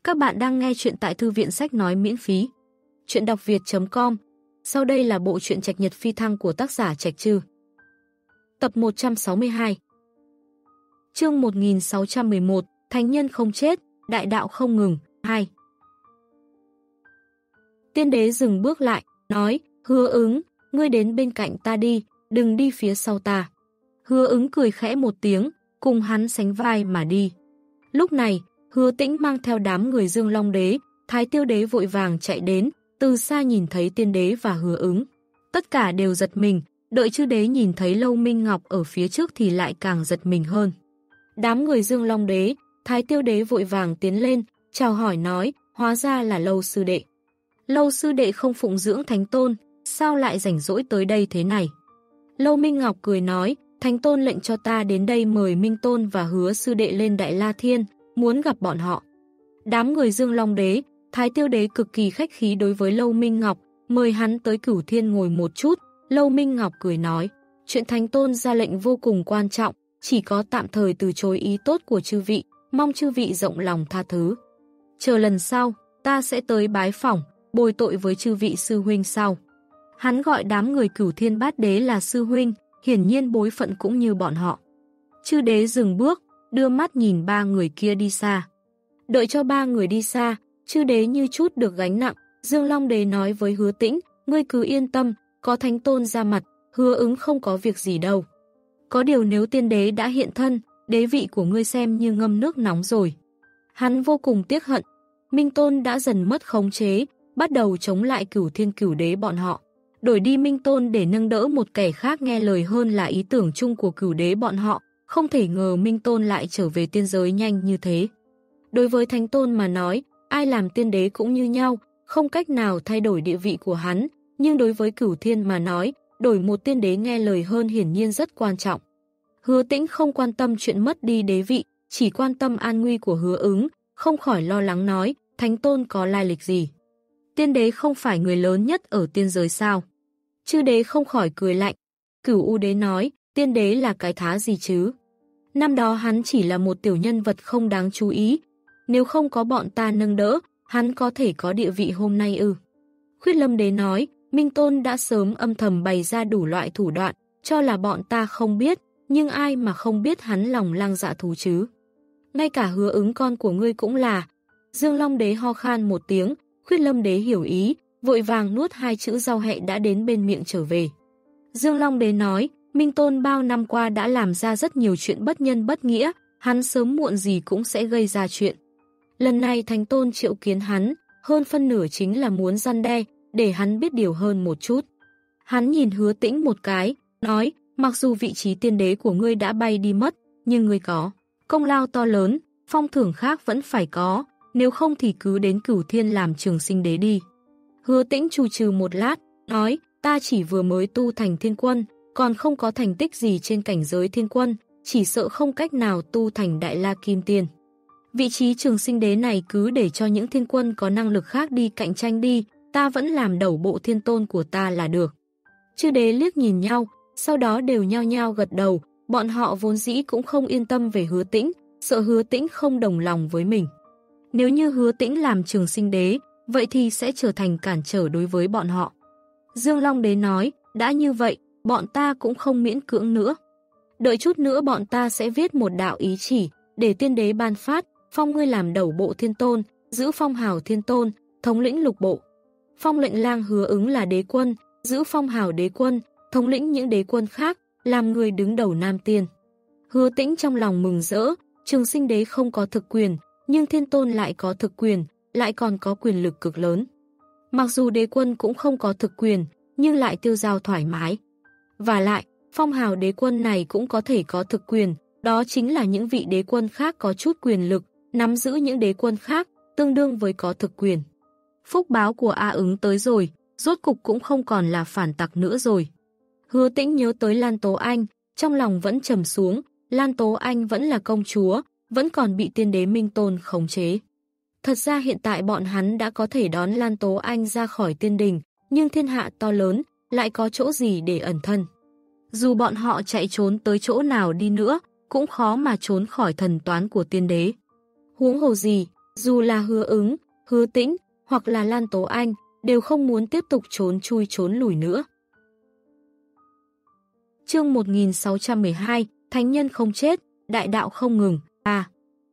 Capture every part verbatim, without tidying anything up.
Các bạn đang nghe chuyện tại thư viện sách nói miễn phí. Chuyện đọc việt chấm com. Sau đây là bộ truyện Trạch Nhật Phi Thăng của tác giả Trạch Trư. Tập một trăm sáu mươi hai. Chương một nghìn sáu trăm mười một, Thánh nhân không chết, đại đạo không ngừng, hai. Tiên đế dừng bước lại, nói, Hứa Ứng, ngươi đến bên cạnh ta đi, đừng đi phía sau ta. Hứa Ứng cười khẽ một tiếng, cùng hắn sánh vai mà đi. Lúc này, Hứa Tĩnh mang theo đám người Dương Long Đế, Thái Tiêu Đế vội vàng chạy đến, từ xa nhìn thấy Tiên Đế và Hứa Ứng. Tất cả đều giật mình, đợi Chư Đế nhìn thấy Lâu Minh Ngọc ở phía trước thì lại càng giật mình hơn. Đám người Dương Long Đế, Thái Tiêu Đế vội vàng tiến lên, chào hỏi nói, hóa ra là Lâu sư đệ. Lâu sư đệ không phụng dưỡng Thánh Tôn, sao lại rảnh rỗi tới đây thế này? Lâu Minh Ngọc cười nói, Thánh Tôn lệnh cho ta đến đây mời Minh Tôn và Hứa sư đệ lên Đại La Thiên, muốn gặp bọn họ. Đám người Dương Long Đế, Thái Tiêu Đế cực kỳ khách khí đối với Lâu Minh Ngọc, mời hắn tới Cửu Thiên ngồi một chút. Lâu Minh Ngọc cười nói, chuyện Thánh Tôn ra lệnh vô cùng quan trọng, chỉ có tạm thời từ chối ý tốt của chư vị, mong chư vị rộng lòng tha thứ. Chờ lần sau, ta sẽ tới bái phỏng, bồi tội với chư vị sư huynh sau. Hắn gọi đám người Cửu Thiên Bát Đế là sư huynh, hiển nhiên bối phận cũng như bọn họ. Chư đế dừng bước, đưa mắt nhìn ba người kia đi xa. Đợi cho ba người đi xa, chư đế như chút được gánh nặng, Dương Long Đế nói với Hứa Tĩnh, ngươi cứ yên tâm, có Thánh Tôn ra mặt, Hứa Ứng không có việc gì đâu. Có điều nếu Tiên Đế đã hiện thân, đế vị của ngươi xem như ngâm nước nóng rồi. Hắn vô cùng tiếc hận, Minh Tôn đã dần mất khống chế, bắt đầu chống lại Cửu Thiên Cửu Đế bọn họ. Đổi đi Minh Tôn để nâng đỡ một kẻ khác nghe lời hơn là ý tưởng chung của Cửu Đế bọn họ, không thể ngờ Minh Tôn lại trở về tiên giới nhanh như thế. Đối với Thánh Tôn mà nói, ai làm tiên đế cũng như nhau, không cách nào thay đổi địa vị của hắn, nhưng đối với Cửu Thiên mà nói, đổi một tiên đế nghe lời hơn hiển nhiên rất quan trọng. Hứa Tĩnh không quan tâm chuyện mất đi đế vị, chỉ quan tâm an nguy của Hứa Ứng, không khỏi lo lắng nói, Thánh Tôn có lai lịch gì? Tiên đế không phải người lớn nhất ở tiên giới sao? Chư đế không khỏi cười lạnh. Cửu U Đế nói, tiên đế là cái thá gì chứ? Năm đó hắn chỉ là một tiểu nhân vật không đáng chú ý. Nếu không có bọn ta nâng đỡ, hắn có thể có địa vị hôm nay ư? Khuyết Lâm Đế nói, Minh Tôn đã sớm âm thầm bày ra đủ loại thủ đoạn, cho là bọn ta không biết, nhưng ai mà không biết hắn lòng lang dạ thú chứ? Ngay cả Hứa Ứng con của ngươi cũng là. Dương Long Đế ho khan một tiếng, Khuyết Lâm Đế hiểu ý, vội vàng nuốt hai chữ rau hẹ đã đến bên miệng trở về. Dương Long Đế nói, Minh Tôn bao năm qua đã làm ra rất nhiều chuyện bất nhân bất nghĩa, hắn sớm muộn gì cũng sẽ gây ra chuyện. Lần này Thánh Tôn triệu kiến hắn, hơn phân nửa chính là muốn răn đe, để hắn biết điều hơn một chút. Hắn nhìn Hứa Tĩnh một cái, nói, mặc dù vị trí tiên đế của ngươi đã bay đi mất, nhưng ngươi có công lao to lớn, phong thưởng khác vẫn phải có, nếu không thì cứ đến Cửu Thiên làm Trường Sinh Đế đi. Hứa Tĩnh trù trừ một lát, nói, ta chỉ vừa mới tu thành thiên quân, còn không có thành tích gì trên cảnh giới thiên quân, chỉ sợ không cách nào tu thành Đại La Kim Tiên. Vị trí Trường Sinh Đế này cứ để cho những thiên quân có năng lực khác đi cạnh tranh đi, ta vẫn làm đầu bộ thiên tôn của ta là được. Chư đế liếc nhìn nhau, sau đó đều nhao nhao gật đầu, bọn họ vốn dĩ cũng không yên tâm về Hứa Tĩnh, sợ Hứa Tĩnh không đồng lòng với mình. Nếu như Hứa Tĩnh làm Trường Sinh Đế, vậy thì sẽ trở thành cản trở đối với bọn họ. Dương Long Đế nói, đã như vậy, bọn ta cũng không miễn cưỡng nữa. Đợi chút nữa bọn ta sẽ viết một đạo ý chỉ, để tiên đế ban phát, phong ngươi làm đầu bộ thiên tôn, giữ phong hào thiên tôn, thống lĩnh lục bộ. Phong lệnh lang Hứa Ứng là đế quân, giữ phong hào đế quân, thống lĩnh những đế quân khác, làm người đứng đầu Nam Tiên. Hứa Tĩnh trong lòng mừng rỡ, Trường Sinh Đế không có thực quyền, nhưng thiên tôn lại có thực quyền, lại còn có quyền lực cực lớn. Mặc dù đế quân cũng không có thực quyền, nhưng lại tiêu dao thoải mái. Và lại, phong hào đế quân này cũng có thể có thực quyền, đó chính là những vị đế quân khác có chút quyền lực, nắm giữ những đế quân khác, tương đương với có thực quyền. Phúc báo của A Ứng tới rồi, rốt cục cũng không còn là phản tặc nữa rồi. Hứa Tĩnh nhớ tới Lan Tố Anh, trong lòng vẫn trầm xuống, Lan Tố Anh vẫn là công chúa, vẫn còn bị tiên đế Minh Tôn khống chế. Thật ra hiện tại bọn hắn đã có thể đón Lan Tố Anh ra khỏi tiên đình, nhưng thiên hạ to lớn, lại có chỗ gì để ẩn thân. Dù bọn họ chạy trốn tới chỗ nào đi nữa, cũng khó mà trốn khỏi thần toán của tiên đế. Huống hồ gì, Dù là Hứa Ứng, Hứa Tĩnh hoặc là Lan Tố Anh đều không muốn tiếp tục trốn chui trốn lùi nữa. Chương một nghìn sáu trăm mười hai, Thánh nhân không chết, đại đạo không ngừng. À.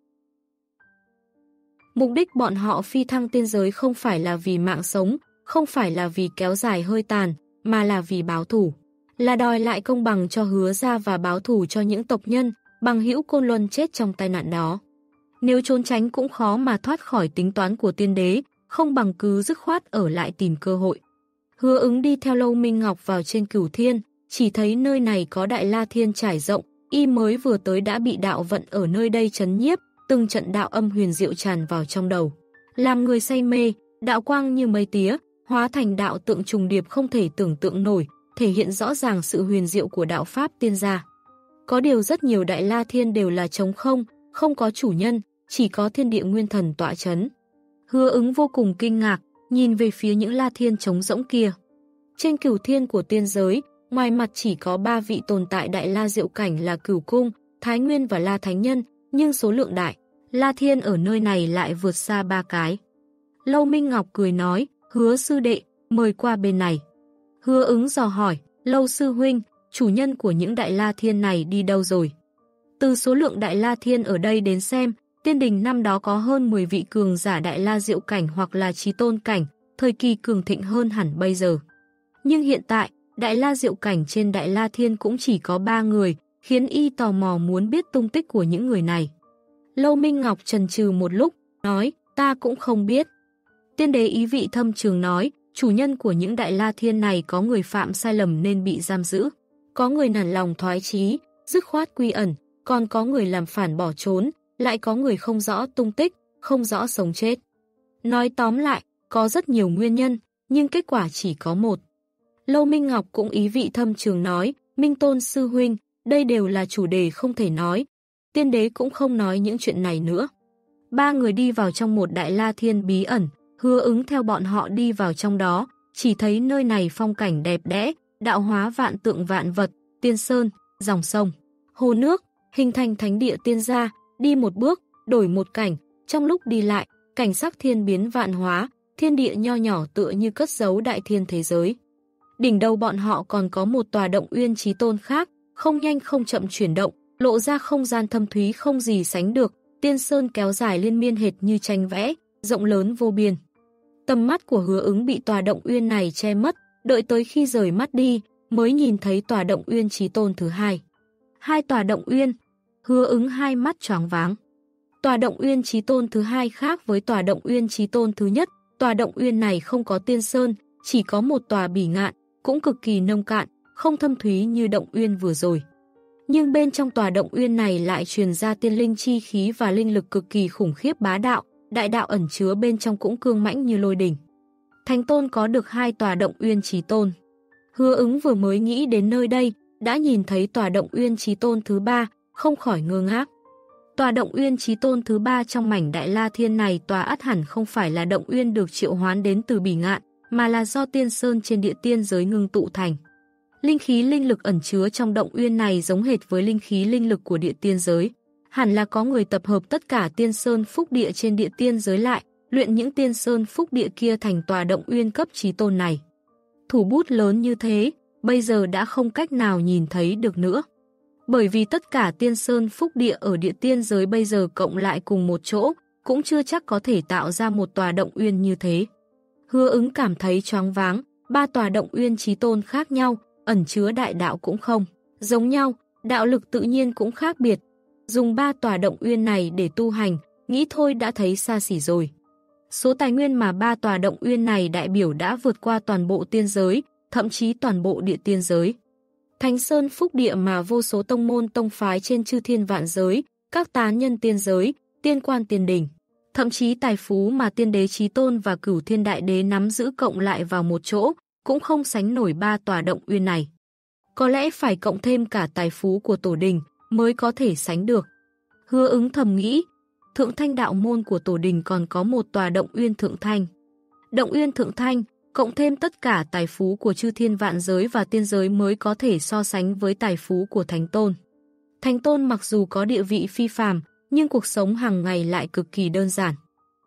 Mục đích bọn họ phi thăng tiên giới không phải là vì mạng sống, không phải là vì kéo dài hơi tàn, mà là vì báo thù. Là đòi lại công bằng cho Hứa gia và báo thù cho những tộc nhân, bằng hữu Côn Luân chết trong tai nạn đó. Nếu trốn tránh cũng khó mà thoát khỏi tính toán của tiên đế, không bằng cứ dứt khoát ở lại tìm cơ hội. Hứa Ứng đi theo Lâu Minh Ngọc vào trên Cửu Thiên, chỉ thấy nơi này có Đại La Thiên trải rộng, y mới vừa tới đã bị đạo vận ở nơi đây trấn nhiếp, từng trận đạo âm huyền diệu tràn vào trong đầu. Làm người say mê, đạo quang như mây tía, hóa thành đạo tượng trùng điệp không thể tưởng tượng nổi, thể hiện rõ ràng sự huyền diệu của đạo Pháp tiên gia. Có điều rất nhiều Đại La Thiên đều là trống không, không có chủ nhân, chỉ có thiên địa nguyên thần tọa chấn. Hứa Ứng vô cùng kinh ngạc, nhìn về phía những La Thiên trống rỗng kia. Trên Cửu Thiên của tiên giới, ngoài mặt chỉ có ba vị tồn tại Đại La Diệu Cảnh là Cửu Cung, Thái Nguyên và La Thánh Nhân, nhưng số lượng đại, La Thiên ở nơi này lại vượt xa ba cái. Lâu Minh Ngọc cười nói, Hứa sư đệ, mời qua bên này. Hứa Ứng dò hỏi, Lâu sư huynh, chủ nhân của những Đại La Thiên này đi đâu rồi? Từ số lượng Đại La Thiên ở đây đến xem, tiên đình năm đó có hơn mười vị cường giả Đại La Diệu Cảnh hoặc là Chí Tôn Cảnh, thời kỳ cường thịnh hơn hẳn bây giờ. Nhưng hiện tại, Đại La Diệu Cảnh trên Đại La Thiên cũng chỉ có ba người, khiến y tò mò muốn biết tung tích của những người này. Lâu Minh Ngọc chần chừ một lúc, nói, ta cũng không biết. Tiên đế ý vị thâm trường nói, chủ nhân của những Đại La Thiên này có người phạm sai lầm nên bị giam giữ. Có người nản lòng thoái chí, dứt khoát quy ẩn, còn có người làm phản bỏ trốn, lại có người không rõ tung tích, không rõ sống chết. Nói tóm lại, có rất nhiều nguyên nhân, nhưng kết quả chỉ có một. Lâu Minh Ngọc cũng ý vị thâm trường nói, Minh Tôn sư huynh, đây đều là chủ đề không thể nói. Tiên đế cũng không nói những chuyện này nữa. Ba người đi vào trong một Đại La Thiên bí ẩn, Hứa Ứng theo bọn họ đi vào trong đó, chỉ thấy nơi này phong cảnh đẹp đẽ, đạo hóa vạn tượng vạn vật, tiên sơn, dòng sông, hồ nước, hình thành thánh địa tiên gia, đi một bước, đổi một cảnh, trong lúc đi lại, cảnh sắc thiên biến vạn hóa, thiên địa nho nhỏ tựa như cất giấu đại thiên thế giới. Đỉnh đầu bọn họ còn có một tòa động uyên chí tôn khác, không nhanh không chậm chuyển động, lộ ra không gian thâm thúy không gì sánh được, tiên sơn kéo dài liên miên hệt như tranh vẽ, rộng lớn vô biên. Tầm mắt của Hứa Ứng bị tòa động uyên này che mất, đợi tới khi rời mắt đi, mới nhìn thấy tòa động uyên chí tôn thứ hai. Hai tòa động uyên, Hứa Ứng hai mắt choáng váng. Tòa động uyên chí tôn thứ hai khác với tòa động uyên chí tôn thứ nhất, tòa động uyên này không có tiên sơn, chỉ có một tòa bỉ ngạn, cũng cực kỳ nông cạn, không thâm thúy như động uyên vừa rồi. Nhưng bên trong tòa động uyên này lại truyền ra tiên linh chi khí và linh lực cực kỳ khủng khiếp bá đạo, đại đạo ẩn chứa bên trong cũng cương mãnh như lôi đỉnh. Thánh tôn có được hai tòa động uyên chí tôn. Hứa Ứng vừa mới nghĩ đến nơi đây, đã nhìn thấy tòa động uyên chí tôn thứ ba, không khỏi ngơ ngác. Tòa động uyên chí tôn thứ ba trong mảnh Đại La Thiên này tòa ắt hẳn không phải là động uyên được triệu hoán đến từ bỉ ngạn, mà là do tiên sơn trên địa tiên giới ngưng tụ thành. Linh khí linh lực ẩn chứa trong động uyên này giống hệt với linh khí linh lực của địa tiên giới. Hẳn là có người tập hợp tất cả tiên sơn phúc địa trên địa tiên giới lại, luyện những tiên sơn phúc địa kia thành tòa động uyên cấp chí tôn này. Thủ bút lớn như thế, bây giờ đã không cách nào nhìn thấy được nữa. Bởi vì tất cả tiên sơn phúc địa ở địa tiên giới bây giờ cộng lại cùng một chỗ, cũng chưa chắc có thể tạo ra một tòa động uyên như thế. Hứa Ứng cảm thấy choáng váng, ba tòa động uyên chí tôn khác nhau, ẩn chứa đại đạo cũng không giống nhau, đạo lực tự nhiên cũng khác biệt. Dùng ba tòa động uyên này để tu hành, nghĩ thôi đã thấy xa xỉ rồi. Số tài nguyên mà ba tòa động uyên này đại biểu đã vượt qua toàn bộ tiên giới, thậm chí toàn bộ địa tiên giới. Thánh Sơn phúc địa mà vô số tông môn tông phái trên chư thiên vạn giới, các tán nhân tiên giới, tiên quan tiên đỉnh, thậm chí tài phú mà tiên đế Chí Tôn và Cửu Thiên Đại Đế nắm giữ cộng lại vào một chỗ, cũng không sánh nổi ba tòa động uyên này. Có lẽ phải cộng thêm cả tài phú của tổ đình mới có thể sánh được. Hứa Ứng thầm nghĩ, Thượng Thanh đạo môn của tổ đình còn có một tòa động uyên Thượng Thanh. Động uyên Thượng Thanh, cộng thêm tất cả tài phú của chư thiên vạn giới và tiên giới mới có thể so sánh với tài phú của Thánh Tôn. Thánh Tôn mặc dù có địa vị phi phàm, nhưng cuộc sống hàng ngày lại cực kỳ đơn giản.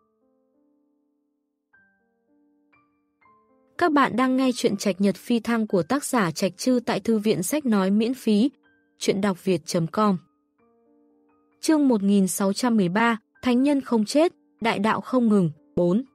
Các bạn đang nghe chuyện Trạch Nhật Phi Thăng của tác giả Trạch Trư tại thư viện sách nói miễn phí. Chuyện đọc việt chấm com. Chương một nghìn sáu trăm mười ba, Thánh nhân không chết, đại đạo không ngừng, bốn.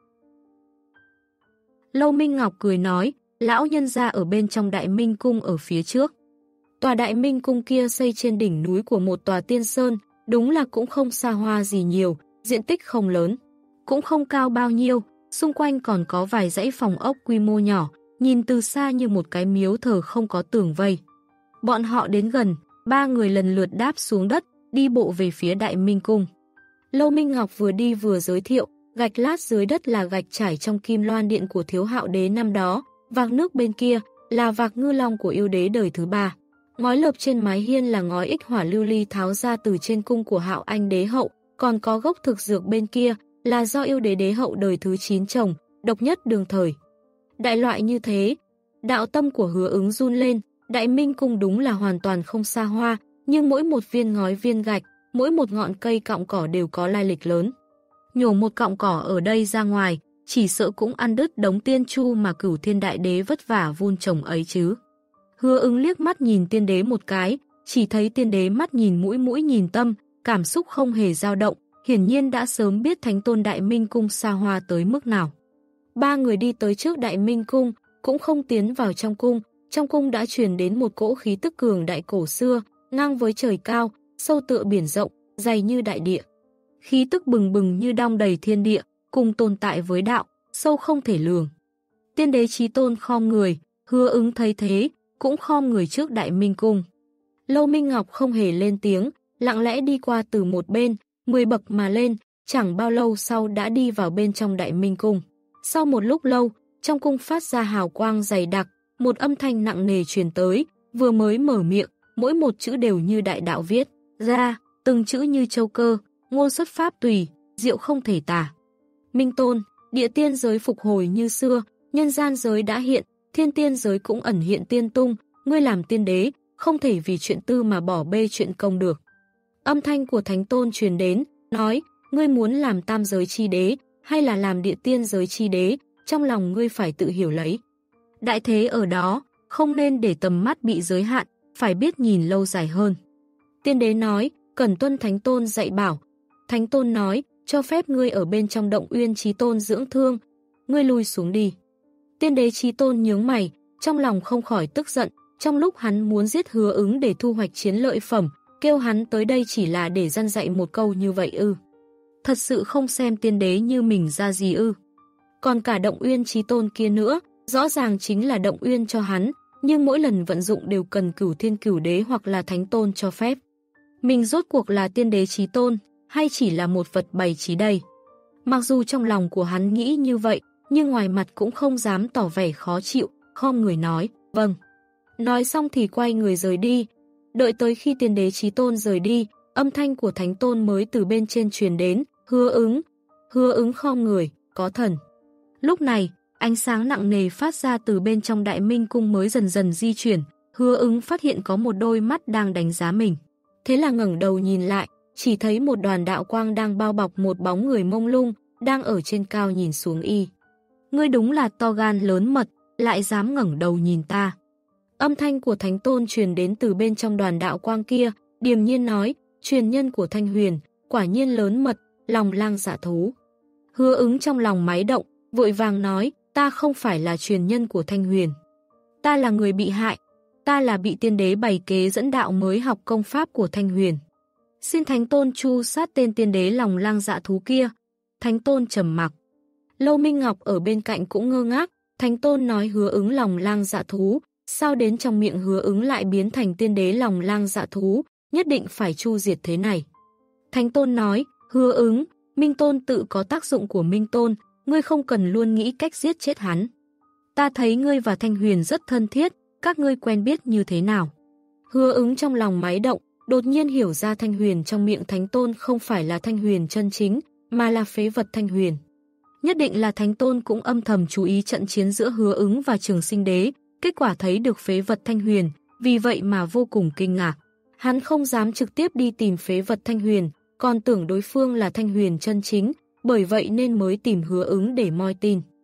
Lâu Minh Ngọc cười nói, lão nhân gia ở bên trong Đại Minh Cung ở phía trước. Tòa Đại Minh Cung kia xây trên đỉnh núi của một tòa tiên sơn, đúng là cũng không xa hoa gì nhiều, diện tích không lớn, cũng không cao bao nhiêu, xung quanh còn có vài dãy phòng ốc quy mô nhỏ, nhìn từ xa như một cái miếu thờ không có tường vây. Bọn họ đến gần, ba người lần lượt đáp xuống đất, đi bộ về phía Đại Minh Cung. Lâu Minh Ngọc vừa đi vừa giới thiệu, gạch lát dưới đất là gạch trải trong Kim Loan Điện của Thiếu Hạo Đế năm đó, vạc nước bên kia là vạc ngư long của yêu đế đời thứ ba. Ngói lợp trên mái hiên là ngói ích hỏa lưu ly tháo ra từ trên cung của Hạo Anh Đế Hậu, còn có gốc thực dược bên kia là do yêu đế đế hậu đời thứ chín trồng, độc nhất đương thời. Đại loại như thế, đạo tâm của Hứa Ứng run lên, Đại Minh Cung đúng là hoàn toàn không xa hoa, nhưng mỗi một viên ngói viên gạch, mỗi một ngọn cây cọng cỏ đều có lai lịch lớn. Nhổ một cọng cỏ ở đây ra ngoài, chỉ sợ cũng ăn đứt đống tiên chu mà Cửu Thiên Đại Đế vất vả vun trồng ấy chứ. Hứa Ứng liếc mắt nhìn tiên đế một cái, chỉ thấy tiên đế mắt nhìn mũi mũi nhìn tâm, cảm xúc không hề dao động, hiển nhiên đã sớm biết Thánh Tôn Đại Minh Cung xa hoa tới mức nào. Ba người đi tới trước Đại Minh Cung, cũng không tiến vào trong cung, trong cung đã truyền đến một cỗ khí tức cường đại cổ xưa, ngang với trời cao, sâu tựa biển rộng, dày như đại địa. Khí tức bừng bừng như đong đầy thiên địa, cùng tồn tại với đạo, sâu không thể lường. Tiên đế Chí Tôn khom người, Hứa Ứng thấy thế, cũng khom người trước Đại Minh Cung. Lâu Minh Ngọc không hề lên tiếng, lặng lẽ đi qua từ một bên, mười bậc mà lên, chẳng bao lâu sau đã đi vào bên trong Đại Minh Cung. Sau một lúc lâu, trong cung phát ra hào quang dày đặc, một âm thanh nặng nề truyền tới, vừa mới mở miệng, mỗi một chữ đều như đại đạo viết ra, từng chữ như châu cơ, ngôn xuất pháp tùy, diệu không thể tả. Minh Tôn, địa tiên giới phục hồi như xưa, nhân gian giới đã hiện, thiên tiên giới cũng ẩn hiện tiên tung, ngươi làm tiên đế, không thể vì chuyện tư mà bỏ bê chuyện công được. Âm thanh của Thánh Tôn truyền đến, nói, ngươi muốn làm tam giới chi đế, hay là làm địa tiên giới chi đế, trong lòng ngươi phải tự hiểu lấy. Đại thế ở đó, không nên để tầm mắt bị giới hạn, phải biết nhìn lâu dài hơn. Tiên đế nói, cần tuân Thánh Tôn dạy bảo. Thánh Tôn nói, cho phép ngươi ở bên trong động Uyên Chí Tôn dưỡng thương, ngươi lui xuống đi. Tiên đế Chí Tôn nhướng mày, trong lòng không khỏi tức giận, trong lúc hắn muốn giết Hứa Ứng để thu hoạch chiến lợi phẩm, kêu hắn tới đây chỉ là để răn dạy một câu như vậy ư. Thật sự không xem tiên đế như mình ra gì ư. Còn cả động Uyên Chí Tôn kia nữa, rõ ràng chính là động Uyên cho hắn, nhưng mỗi lần vận dụng đều cần Cửu Thiên Cửu Đế hoặc là Thánh Tôn cho phép. Mình rốt cuộc là tiên đế Chí Tôn, hay chỉ là một vật bày trí đây? Mặc dù trong lòng của hắn nghĩ như vậy, nhưng ngoài mặt cũng không dám tỏ vẻ khó chịu, khom người nói, vâng. Nói xong thì quay người rời đi. Đợi tới khi tiên đế Chí Tôn rời đi, âm thanh của Thánh Tôn mới từ bên trên truyền đến, Hứa Ứng. Hứa Ứng khom người, có thần. Lúc này, ánh sáng nặng nề phát ra từ bên trong Đại Minh Cung mới dần dần di chuyển, Hứa Ứng phát hiện có một đôi mắt đang đánh giá mình. Thế là ngẩng đầu nhìn lại, chỉ thấy một đoàn đạo quang đang bao bọc một bóng người mông lung, đang ở trên cao nhìn xuống y. Ngươi đúng là to gan lớn mật, lại dám ngẩng đầu nhìn ta. Âm thanh của Thánh Tôn truyền đến từ bên trong đoàn đạo quang kia, điềm nhiên nói, truyền nhân của Thanh Huyền, quả nhiên lớn mật, lòng lang dạ thú. Hứa Ứng trong lòng máy động, vội vàng nói, ta không phải là truyền nhân của Thanh Huyền. Ta là người bị hại, ta là bị tiên đế bày kế dẫn đạo mới học công pháp của Thanh Huyền. Xin Thánh Tôn chu sát tên tiên đế lòng lang dạ thú kia. Thánh Tôn trầm mặc. Lâu Minh Ngọc ở bên cạnh cũng ngơ ngác, Thánh Tôn nói Hứa Ứng lòng lang dạ thú, sao đến trong miệng Hứa Ứng lại biến thành tiên đế lòng lang dạ thú, nhất định phải chu diệt thế này. Thánh Tôn nói, Hứa Ứng, Minh Tôn tự có tác dụng của Minh Tôn, ngươi không cần luôn nghĩ cách giết chết hắn. Ta thấy ngươi và Thanh Huyền rất thân thiết, các ngươi quen biết như thế nào? Hứa Ứng trong lòng máy động, đột nhiên hiểu ra Thanh Huyền trong miệng Thánh Tôn không phải là Thanh Huyền chân chính, mà là phế vật Thanh Huyền. Nhất định là Thánh Tôn cũng âm thầm chú ý trận chiến giữa Hứa Ứng và Trường Sinh Đế, kết quả thấy được phế vật Thanh Huyền, vì vậy mà vô cùng kinh ngạc. Hắn không dám trực tiếp đi tìm phế vật Thanh Huyền, còn tưởng đối phương là Thanh Huyền chân chính, bởi vậy nên mới tìm Hứa Ứng để moi tin.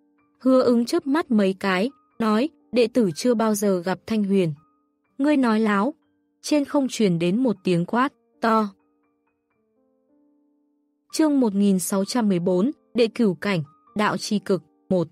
Hứa Ứng chớp mắt mấy cái, nói, đệ tử chưa bao giờ gặp Thanh Huyền. Ngươi nói láo. Trên không truyền đến một tiếng quát, to. Chương một nghìn sáu trăm mười bốn, Đệ Cửu Cảnh, Đạo Chi Cực, một.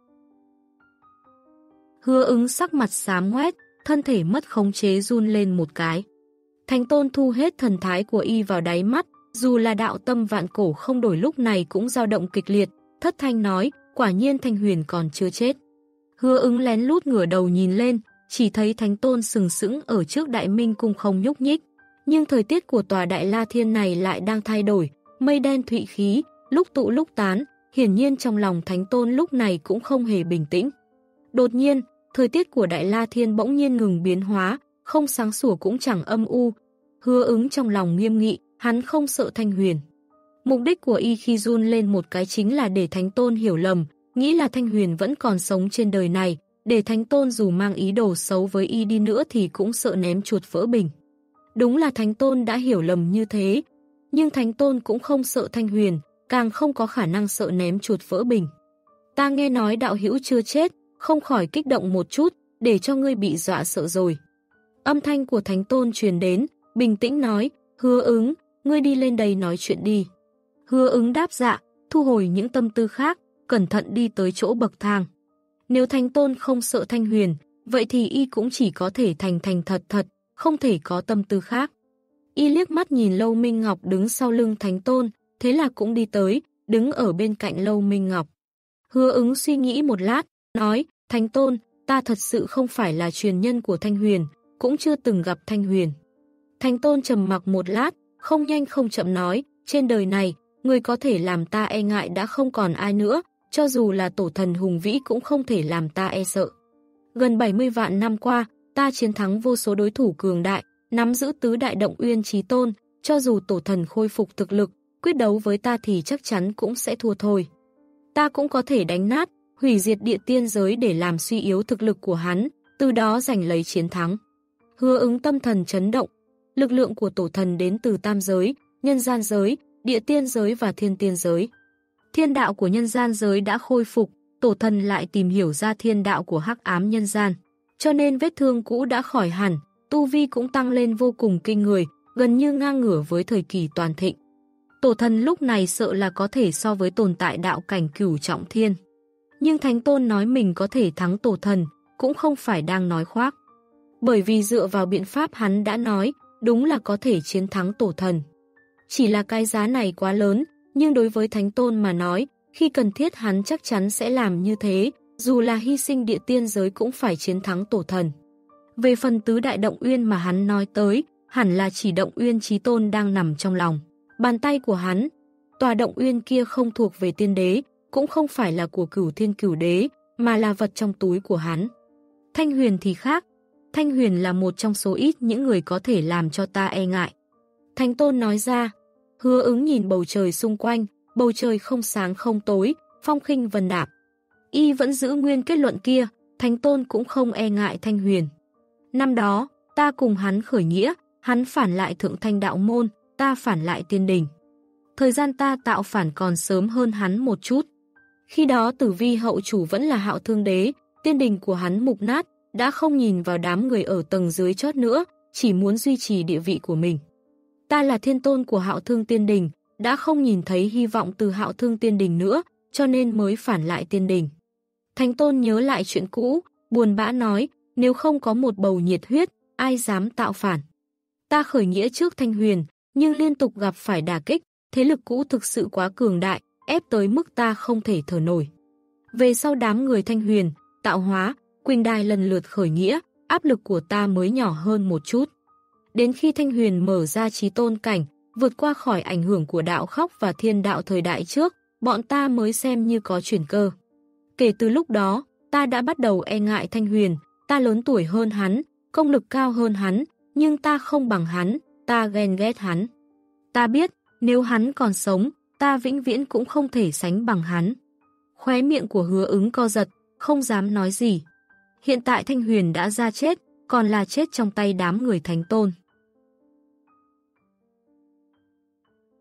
Hứa Ứng sắc mặt xám ngoét, thân thể mất khống chế run lên một cái. Thánh Tôn thu hết thần thái của y vào đáy mắt, dù là đạo tâm vạn cổ không đổi lúc này cũng dao động kịch liệt, thất thanh nói, quả nhiên Thanh Huyền còn chưa chết. Hứa Ứng lén lút ngửa đầu nhìn lên, chỉ thấy Thánh Tôn sừng sững ở trước Đại Minh Cung không nhúc nhích. Nhưng thời tiết của tòa Đại La Thiên này lại đang thay đổi, mây đen thụy khí, lúc tụ lúc tán, hiển nhiên trong lòng Thánh Tôn lúc này cũng không hề bình tĩnh. Đột nhiên, thời tiết của Đại La Thiên bỗng nhiên ngừng biến hóa, không sáng sủa cũng chẳng âm u. Hứa Ứng trong lòng nghiêm nghị, hắn không sợ Thanh Huyền. Mục đích của y khi run lên một cái chính là để Thánh Tôn hiểu lầm, nghĩ là Thanh Huyền vẫn còn sống trên đời này, để Thánh Tôn dù mang ý đồ xấu với y đi nữa thì cũng sợ ném chuột vỡ bình. Đúng là Thánh Tôn đã hiểu lầm như thế, nhưng Thánh Tôn cũng không sợ Thanh Huyền, càng không có khả năng sợ ném chuột vỡ bình. Ta nghe nói đạo hữu chưa chết, không khỏi kích động một chút, để cho ngươi bị dọa sợ rồi. Âm thanh của Thánh Tôn truyền đến, bình tĩnh nói, Hứa Ứng, ngươi đi lên đây nói chuyện đi. Hứa Ứng đáp dạ, thu hồi những tâm tư khác, cẩn thận đi tới chỗ bậc thang. Nếu Thánh Tôn không sợ Thanh Huyền, vậy thì y cũng chỉ có thể thành thành thật thật, không thể có tâm tư khác. Y liếc mắt nhìn Lâu Minh Ngọc đứng sau lưng Thánh Tôn, thế là cũng đi tới, đứng ở bên cạnh Lâu Minh Ngọc. Hứa Ứng suy nghĩ một lát, nói, Thánh Tôn, ta thật sự không phải là truyền nhân của Thanh Huyền, cũng chưa từng gặp Thanh Huyền. Thánh Tôn trầm mặc một lát, không nhanh không chậm nói, trên đời này, người có thể làm ta e ngại đã không còn ai nữa, cho dù là tổ thần hùng vĩ cũng không thể làm ta e sợ. Gần bảy mươi vạn năm qua, ta chiến thắng vô số đối thủ cường đại, nắm giữ tứ đại động uyên chí tôn, cho dù tổ thần khôi phục thực lực, quyết đấu với ta thì chắc chắn cũng sẽ thua thôi. Ta cũng có thể đánh nát, hủy diệt địa tiên giới để làm suy yếu thực lực của hắn, từ đó giành lấy chiến thắng. Hứa Ứng tâm thần chấn động, lực lượng của tổ thần đến từ tam giới, nhân gian giới, địa tiên giới và thiên tiên giới. Thiên đạo của nhân gian giới đã khôi phục, tổ thần lại tìm hiểu ra thiên đạo của hắc ám nhân gian. Cho nên vết thương cũ đã khỏi hẳn, tu vi cũng tăng lên vô cùng kinh người, gần như ngang ngửa với thời kỳ toàn thịnh. Tổ thần lúc này sợ là có thể so với tồn tại đạo cảnh cửu trọng thiên. Nhưng Thánh Tôn nói mình có thể thắng tổ thần, cũng không phải đang nói khoác. Bởi vì dựa vào biện pháp hắn đã nói, đúng là có thể chiến thắng tổ thần. Chỉ là cái giá này quá lớn, nhưng đối với Thánh Tôn mà nói, khi cần thiết hắn chắc chắn sẽ làm như thế, dù là hy sinh địa tiên giới cũng phải chiến thắng tổ thần. Về phần tứ đại động uyên mà hắn nói tới, hẳn là chỉ động uyên chí tôn đang nằm trong lòng bàn tay của hắn. Tòa động uyên kia không thuộc về tiên đế, cũng không phải là của Cửu Thiên Cửu Đế, mà là vật trong túi của hắn. Thanh Huyền thì khác, Thanh Huyền là một trong số ít những người có thể làm cho ta e ngại. Thánh Tôn nói ra. Hứa Ứng nhìn bầu trời xung quanh, bầu trời không sáng không tối, phong khinh vân đạm. Y vẫn giữ nguyên kết luận kia, Thánh Tôn cũng không e ngại Thanh Huyền. Năm đó, ta cùng hắn khởi nghĩa, hắn phản lại Thượng Thanh Đạo Môn, ta phản lại Tiên Đình. Thời gian ta tạo phản còn sớm hơn hắn một chút. Khi đó Tử Vi hậu chủ vẫn là Hạo Thương Đế, Tiên Đình của hắn mục nát, đã không nhìn vào đám người ở tầng dưới chót nữa, chỉ muốn duy trì địa vị của mình. Ta là thiên tôn của Hạo Thương Tiên Đình, đã không nhìn thấy hy vọng từ Hạo Thương Tiên Đình nữa, cho nên mới phản lại Tiên Đình. Thánh Tôn nhớ lại chuyện cũ, buồn bã nói, nếu không có một bầu nhiệt huyết, ai dám tạo phản. Ta khởi nghĩa trước Thanh Huyền, nhưng liên tục gặp phải đả kích, thế lực cũ thực sự quá cường đại, ép tới mức ta không thể thở nổi. Về sau đám người Thanh Huyền, Tạo Hóa, Quỳnh Đài lần lượt khởi nghĩa, áp lực của ta mới nhỏ hơn một chút. Đến khi Thanh Huyền mở ra chí tôn cảnh, vượt qua khỏi ảnh hưởng của đạo khóc và thiên đạo thời đại trước, bọn ta mới xem như có chuyển cơ. Kể từ lúc đó, ta đã bắt đầu e ngại Thanh Huyền, ta lớn tuổi hơn hắn, công lực cao hơn hắn, nhưng ta không bằng hắn, ta ghen ghét hắn. Ta biết, nếu hắn còn sống, ta vĩnh viễn cũng không thể sánh bằng hắn. Khóe miệng của Hứa Ứng co giật, không dám nói gì. Hiện tại Thanh Huyền đã ra chết, còn là chết trong tay đám người Thánh Tôn.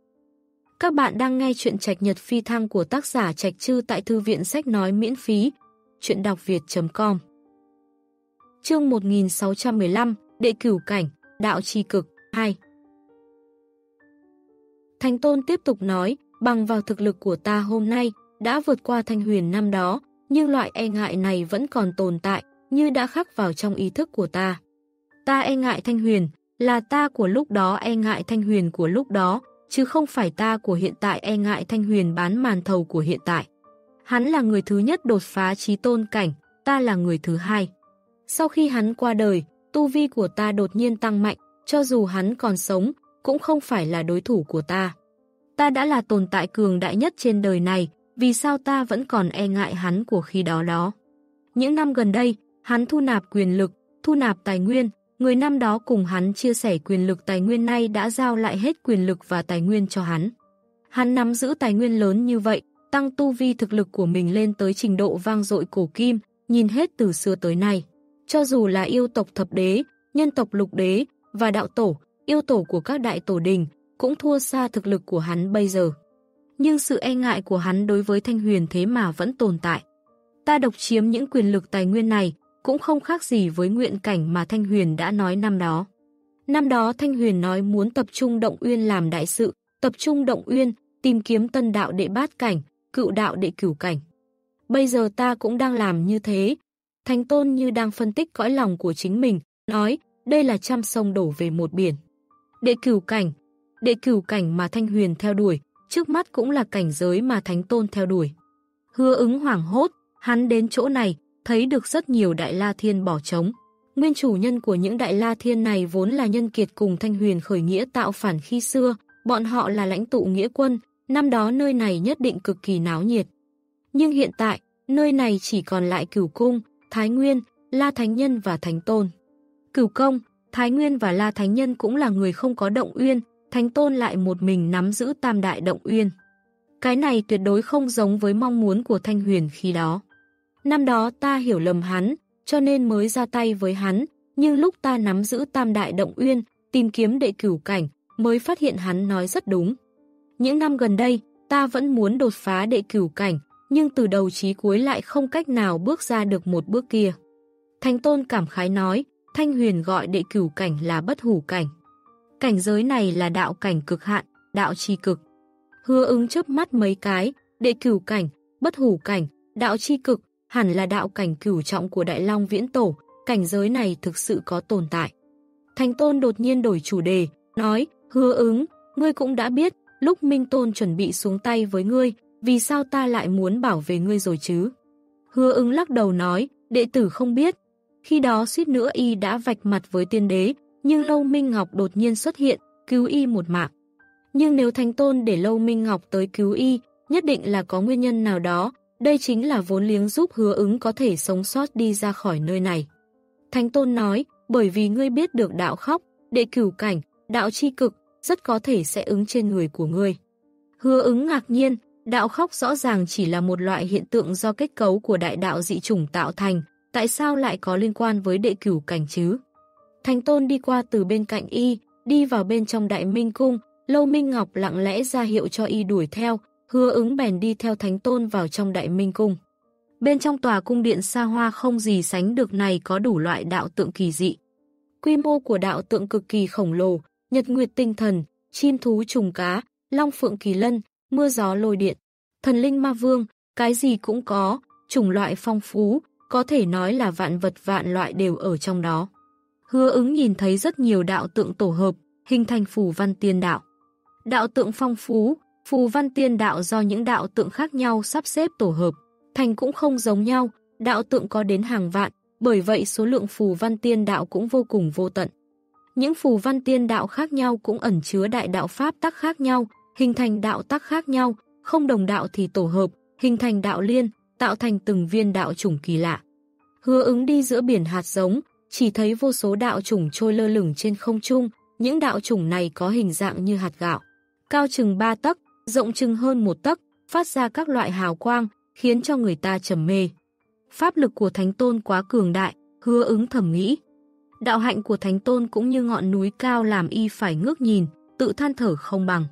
Các bạn đang nghe chuyện Trạch Nhật Phi Thăng của tác giả Trạch Trư tại thư viện sách nói miễn phí, chuyện đọc việt chấm com. Chương một nghìn sáu trăm mười lăm, Đệ Cửu Cảnh, Đạo Chi Cực, hai. Thánh Tôn tiếp tục nói, bằng vào thực lực của ta hôm nay, đã vượt qua Thanh Huyền năm đó, nhưng loại e ngại này vẫn còn tồn tại, như đã khắc vào trong ý thức của ta. Ta e ngại Thanh Huyền, là ta của lúc đó e ngại Thanh Huyền của lúc đó, chứ không phải ta của hiện tại e ngại Thanh Huyền bán màn thầu của hiện tại. Hắn là người thứ nhất đột phá chí tôn cảnh, ta là người thứ hai. Sau khi hắn qua đời, tu vi của ta đột nhiên tăng mạnh, cho dù hắn còn sống, cũng không phải là đối thủ của ta. Ta đã là tồn tại cường đại nhất trên đời này, vì sao ta vẫn còn e ngại hắn của khi đó đó. Những năm gần đây, hắn thu nạp quyền lực, thu nạp tài nguyên, người năm đó cùng hắn chia sẻ quyền lực tài nguyên nay đã giao lại hết quyền lực và tài nguyên cho hắn. Hắn nắm giữ tài nguyên lớn như vậy, tăng tu vi thực lực của mình lên tới trình độ vang dội cổ kim, nhìn hết từ xưa tới nay. Cho dù là yêu tộc thập đế, nhân tộc lục đế và đạo tổ, yêu tổ của các đại tổ đình, cũng thua xa thực lực của hắn bây giờ. Nhưng sự e ngại của hắn đối với Thanh Huyền thế mà vẫn tồn tại. Ta độc chiếm những quyền lực tài nguyên này, cũng không khác gì với nguyện cảnh mà Thanh Huyền đã nói năm đó. Năm đó Thanh Huyền nói muốn tập trung Động Uyên làm đại sự, tập trung Động Uyên, tìm kiếm tân đạo đệ bát cảnh, cựu đạo đệ cửu cảnh. Bây giờ ta cũng đang làm như thế. Thánh Tôn như đang phân tích cõi lòng của chính mình, nói, đây là trăm sông đổ về một biển. Đệ cửu cảnh, đệ cửu cảnh mà Thanh Huyền theo đuổi, trước mắt cũng là cảnh giới mà Thánh Tôn theo đuổi. Hứa Ứng hoảng hốt, hắn đến chỗ này, thấy được rất nhiều Đại La Thiên bỏ trống. Nguyên chủ nhân của những Đại La Thiên này vốn là nhân kiệt cùng Thanh Huyền khởi nghĩa tạo phản khi xưa, bọn họ là lãnh tụ nghĩa quân, năm đó nơi này nhất định cực kỳ náo nhiệt. Nhưng hiện tại, nơi này chỉ còn lại Cửu Cung, Thái Nguyên, La Thánh Nhân và Thánh Tôn. Cửu Công, Thái Nguyên và La Thánh Nhân cũng là người không có Động Uyên, Thánh Tôn lại một mình nắm giữ tam đại Động Uyên. Cái này tuyệt đối không giống với mong muốn của Thanh Huyền khi đó. Năm đó ta hiểu lầm hắn, cho nên mới ra tay với hắn, nhưng lúc ta nắm giữ tam đại Động Uyên, tìm kiếm đệ cửu cảnh, mới phát hiện hắn nói rất đúng. Những năm gần đây, ta vẫn muốn đột phá đệ cửu cảnh, nhưng từ đầu chí cuối lại không cách nào bước ra được một bước kia. Thánh Tôn cảm khái nói, Thanh Huyền gọi đệ cửu cảnh là bất hủ cảnh. Cảnh giới này là đạo cảnh cực hạn, đạo chi cực. Hứa Ứng chớp mắt mấy cái, đệ cửu cảnh, bất hủ cảnh, đạo chi cực, hẳn là đạo cảnh cửu trọng của Đại Long Viễn Tổ, cảnh giới này thực sự có tồn tại. Thánh Tôn đột nhiên đổi chủ đề, nói, Hứa Ứng, ngươi cũng đã biết, lúc Minh Tôn chuẩn bị xuống tay với ngươi, vì sao ta lại muốn bảo vệ ngươi rồi chứ? Hứa Ứng lắc đầu nói, đệ tử không biết. Khi đó suýt nữa y đã vạch mặt với tiên đế, nhưng Lâu Minh Ngọc đột nhiên xuất hiện, cứu y một mạng. Nhưng nếu Thánh Tôn để Lâu Minh Ngọc tới cứu y, nhất định là có nguyên nhân nào đó, đây chính là vốn liếng giúp Hứa Ứng có thể sống sót đi ra khỏi nơi này. Thánh Tôn nói, bởi vì ngươi biết được đạo khóc, đệ cửu cảnh, đạo chi cực, rất có thể sẽ ứng trên người của ngươi. Hứa Ứng ngạc nhiên, đạo khóc rõ ràng chỉ là một loại hiện tượng do kết cấu của đại đạo dị chủng tạo thành, tại sao lại có liên quan với đệ cửu cảnh chứ? Thánh Tôn đi qua từ bên cạnh y, đi vào bên trong Đại Minh Cung, Lâu Minh Ngọc lặng lẽ ra hiệu cho y đuổi theo, Hứa Ứng bèn đi theo Thánh Tôn vào trong Đại Minh Cung. Bên trong tòa cung điện xa hoa không gì sánh được này có đủ loại đạo tượng kỳ dị. Quy mô của đạo tượng cực kỳ khổng lồ, nhật nguyệt tinh thần, chim thú trùng cá, long phượng kỳ lân, mưa gió lôi điện, thần linh ma vương, cái gì cũng có, chủng loại phong phú, có thể nói là vạn vật vạn loại đều ở trong đó. Hứa Ứng nhìn thấy rất nhiều đạo tượng tổ hợp, hình thành phù văn tiên đạo. Đạo tượng phong phú, phù văn tiên đạo do những đạo tượng khác nhau sắp xếp tổ hợp, thành cũng không giống nhau, đạo tượng có đến hàng vạn, bởi vậy số lượng phù văn tiên đạo cũng vô cùng vô tận. Những phù văn tiên đạo khác nhau cũng ẩn chứa đại đạo pháp tắc khác nhau, hình thành đạo tắc khác nhau, không đồng đạo thì tổ hợp, hình thành đạo liên, tạo thành từng viên đạo chủng kỳ lạ. Hứa Ứng đi giữa biển hạt giống, chỉ thấy vô số đạo chủng trôi lơ lửng trên không trung, những đạo chủng này có hình dạng như hạt gạo, cao chừng ba tấc, rộng chừng hơn một tấc, phát ra các loại hào quang, khiến cho người ta trầm mê. Pháp lực của Thánh Tôn quá cường đại, Hứa Ứng thầm nghĩ. Đạo hạnh của Thánh Tôn cũng như ngọn núi cao làm y phải ngước nhìn, tự than thở không bằng.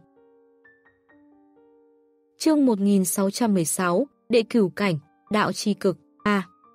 Chương một nghìn sáu trăm mười sáu, Đệ Cửu Cảnh, Đạo Chi Cực, A.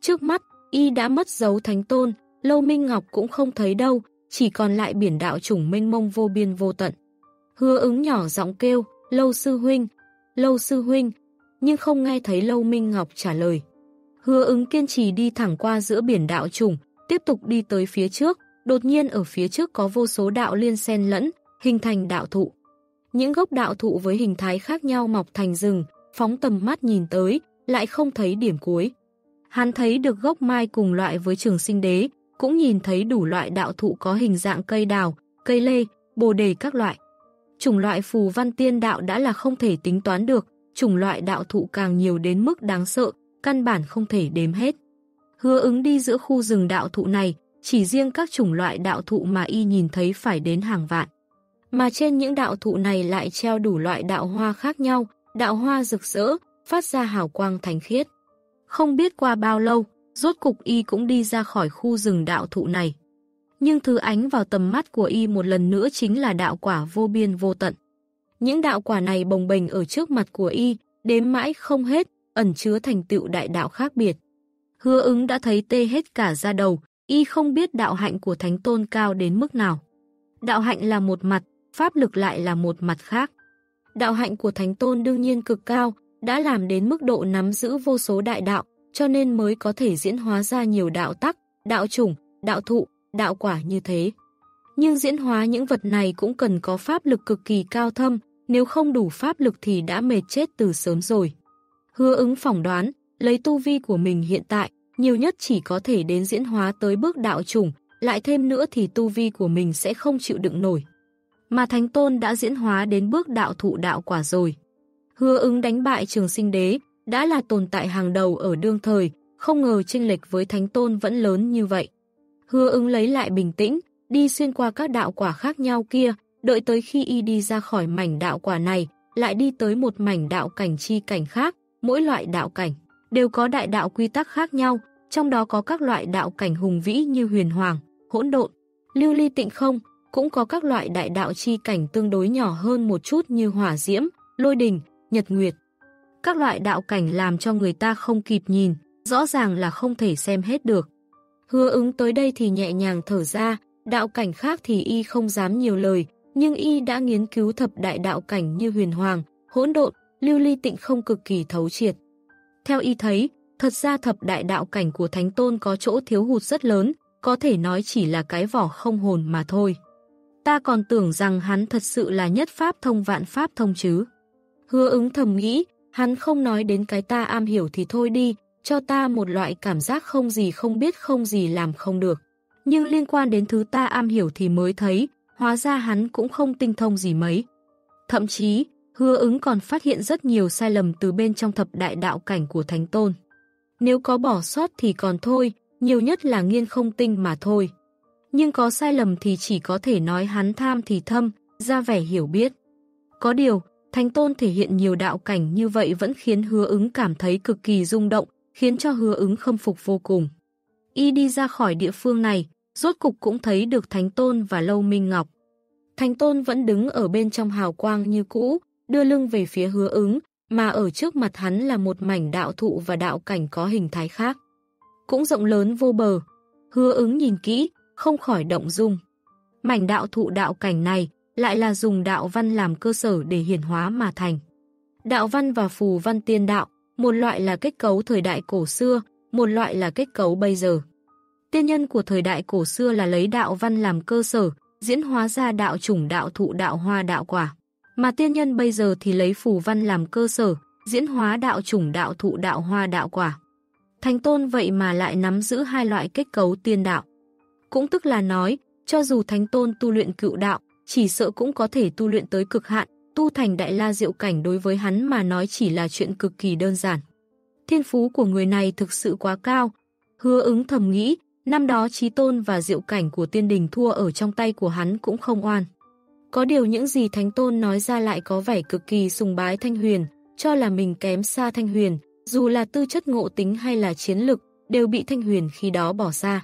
Trước mắt, y đã mất dấu Thánh Tôn, Lâu Minh Ngọc cũng không thấy đâu, chỉ còn lại biển đạo chủng mênh mông vô biên vô tận. Hứa Ứng nhỏ giọng kêu, Lâu sư huynh, Lâu sư huynh, nhưng không nghe thấy Lâu Minh Ngọc trả lời. Hứa Ứng kiên trì đi thẳng qua giữa biển đạo chủng, tiếp tục đi tới phía trước, đột nhiên ở phía trước có vô số đạo liên xen lẫn, hình thành đạo thụ. Những gốc đạo thụ với hình thái khác nhau mọc thành rừng, phóng tầm mắt nhìn tới, lại không thấy điểm cuối. Hắn thấy được gốc mai cùng loại với Trường Sinh Đế, cũng nhìn thấy đủ loại đạo thụ có hình dạng cây đào, cây lê, bồ đề các loại. Chủng loại phù văn tiên đạo đã là không thể tính toán được, chủng loại đạo thụ càng nhiều đến mức đáng sợ, căn bản không thể đếm hết. Hứa Ứng đi giữa khu rừng đạo thụ này, chỉ riêng các chủng loại đạo thụ mà y nhìn thấy phải đến hàng vạn. Mà trên những đạo thụ này lại treo đủ loại đạo hoa khác nhau, đạo hoa rực rỡ, phát ra hào quang thánh khiết. Không biết qua bao lâu, rốt cục y cũng đi ra khỏi khu rừng đạo thụ này. Nhưng thứ ánh vào tầm mắt của y một lần nữa chính là đạo quả vô biên vô tận. Những đạo quả này bồng bềnh ở trước mặt của y, đếm mãi không hết, ẩn chứa thành tựu đại đạo khác biệt. Hứa Ứng đã thấy tê hết cả da đầu, y không biết đạo hạnh của Thánh Tôn cao đến mức nào. Đạo hạnh là một mặt, pháp lực lại là một mặt khác. Đạo hạnh của Thánh Tôn đương nhiên cực cao, đã làm đến mức độ nắm giữ vô số đại đạo, cho nên mới có thể diễn hóa ra nhiều đạo tắc, đạo chủng, đạo thụ, đạo quả như thế. Nhưng diễn hóa những vật này cũng cần có pháp lực cực kỳ cao thâm, nếu không đủ pháp lực thì đã mệt chết từ sớm rồi. Hứa Ứng phỏng đoán, lấy tu vi của mình hiện tại, nhiều nhất chỉ có thể đến diễn hóa tới bước đạo chủng, lại thêm nữa thì tu vi của mình sẽ không chịu đựng nổi. Mà Thánh Tôn đã diễn hóa đến bước đạo thụ đạo quả rồi. Hứa Ứng đánh bại Trường Sinh Đế, đã là tồn tại hàng đầu ở đương thời, không ngờ chênh lệch với Thánh Tôn vẫn lớn như vậy. Hứa Ứng lấy lại bình tĩnh, đi xuyên qua các đạo quả khác nhau kia, đợi tới khi y đi ra khỏi mảnh đạo quả này, lại đi tới một mảnh đạo cảnh chi cảnh khác, mỗi loại đạo cảnh đều có đại đạo quy tắc khác nhau, trong đó có các loại đạo cảnh hùng vĩ như huyền hoàng, hỗn độn, lưu ly tịnh không, cũng có các loại đại đạo chi cảnh tương đối nhỏ hơn một chút như hỏa diễm, lôi đình, nhật nguyệt. Các loại đạo cảnh làm cho người ta không kịp nhìn, rõ ràng là không thể xem hết được. Hứa Ứng tới đây thì nhẹ nhàng thở ra, đạo cảnh khác thì y không dám nhiều lời, nhưng y đã nghiên cứu thập đại đạo cảnh như huyền hoàng, hỗn độn, lưu ly tịnh không cực kỳ thấu triệt. Theo y thấy, thật ra thập đại đạo cảnh của Thánh Tôn có chỗ thiếu hụt rất lớn, có thể nói chỉ là cái vỏ không hồn mà thôi. Ta còn tưởng rằng hắn thật sự là nhất pháp thông vạn pháp thông chứ. Hứa Ứng thầm nghĩ, hắn không nói đến cái ta am hiểu thì thôi đi, cho ta một loại cảm giác không gì không biết không gì làm không được. Nhưng liên quan đến thứ ta am hiểu thì mới thấy, hóa ra hắn cũng không tinh thông gì mấy. Thậm chí, Hứa Ứng còn phát hiện rất nhiều sai lầm từ bên trong thập đại đạo cảnh của Thánh Tôn. Nếu có bỏ sót thì còn thôi, nhiều nhất là nghiên không tinh mà thôi. Nhưng có sai lầm thì chỉ có thể nói hắn tham thì thâm, ra vẻ hiểu biết. Có điều, Thánh Tôn thể hiện nhiều đạo cảnh như vậy vẫn khiến Hứa Ứng cảm thấy cực kỳ rung động, khiến cho Hứa Ứng khâm phục vô cùng. Y đi ra khỏi địa phương này, rốt cục cũng thấy được Thánh Tôn và Lâu Minh Ngọc. Thánh Tôn vẫn đứng ở bên trong hào quang như cũ, đưa lưng về phía Hứa Ứng, mà ở trước mặt hắn là một mảnh đạo thụ và đạo cảnh có hình thái khác. Cũng rộng lớn vô bờ. Hứa Ứng nhìn kỹ, không khỏi động dung. Mảnh đạo thụ đạo cảnh này lại là dùng đạo văn làm cơ sở để hiển hóa mà thành. Đạo văn và phù văn tiên đạo, một loại là kết cấu thời đại cổ xưa, một loại là kết cấu bây giờ. Tiên nhân của thời đại cổ xưa là lấy đạo văn làm cơ sở, diễn hóa ra đạo chủng đạo thụ đạo hoa đạo quả. Mà tiên nhân bây giờ thì lấy phù văn làm cơ sở, diễn hóa đạo chủng đạo thụ đạo hoa đạo quả. Thánh Tôn vậy mà lại nắm giữ hai loại kết cấu tiên đạo. Cũng tức là nói, cho dù Thánh Tôn tu luyện cựu đạo, chỉ sợ cũng có thể tu luyện tới cực hạn, tu thành đại la diệu cảnh đối với hắn mà nói chỉ là chuyện cực kỳ đơn giản. Thiên phú của người này thực sự quá cao. Hứa Ứng thầm nghĩ, năm đó Chí Tôn và diệu cảnh của tiên đình thua ở trong tay của hắn cũng không oan. Có điều những gì Thánh Tôn nói ra lại có vẻ cực kỳ sùng bái Thanh Huyền, cho là mình kém xa Thanh Huyền, dù là tư chất ngộ tính hay là chiến lực, đều bị Thanh Huyền khi đó bỏ xa.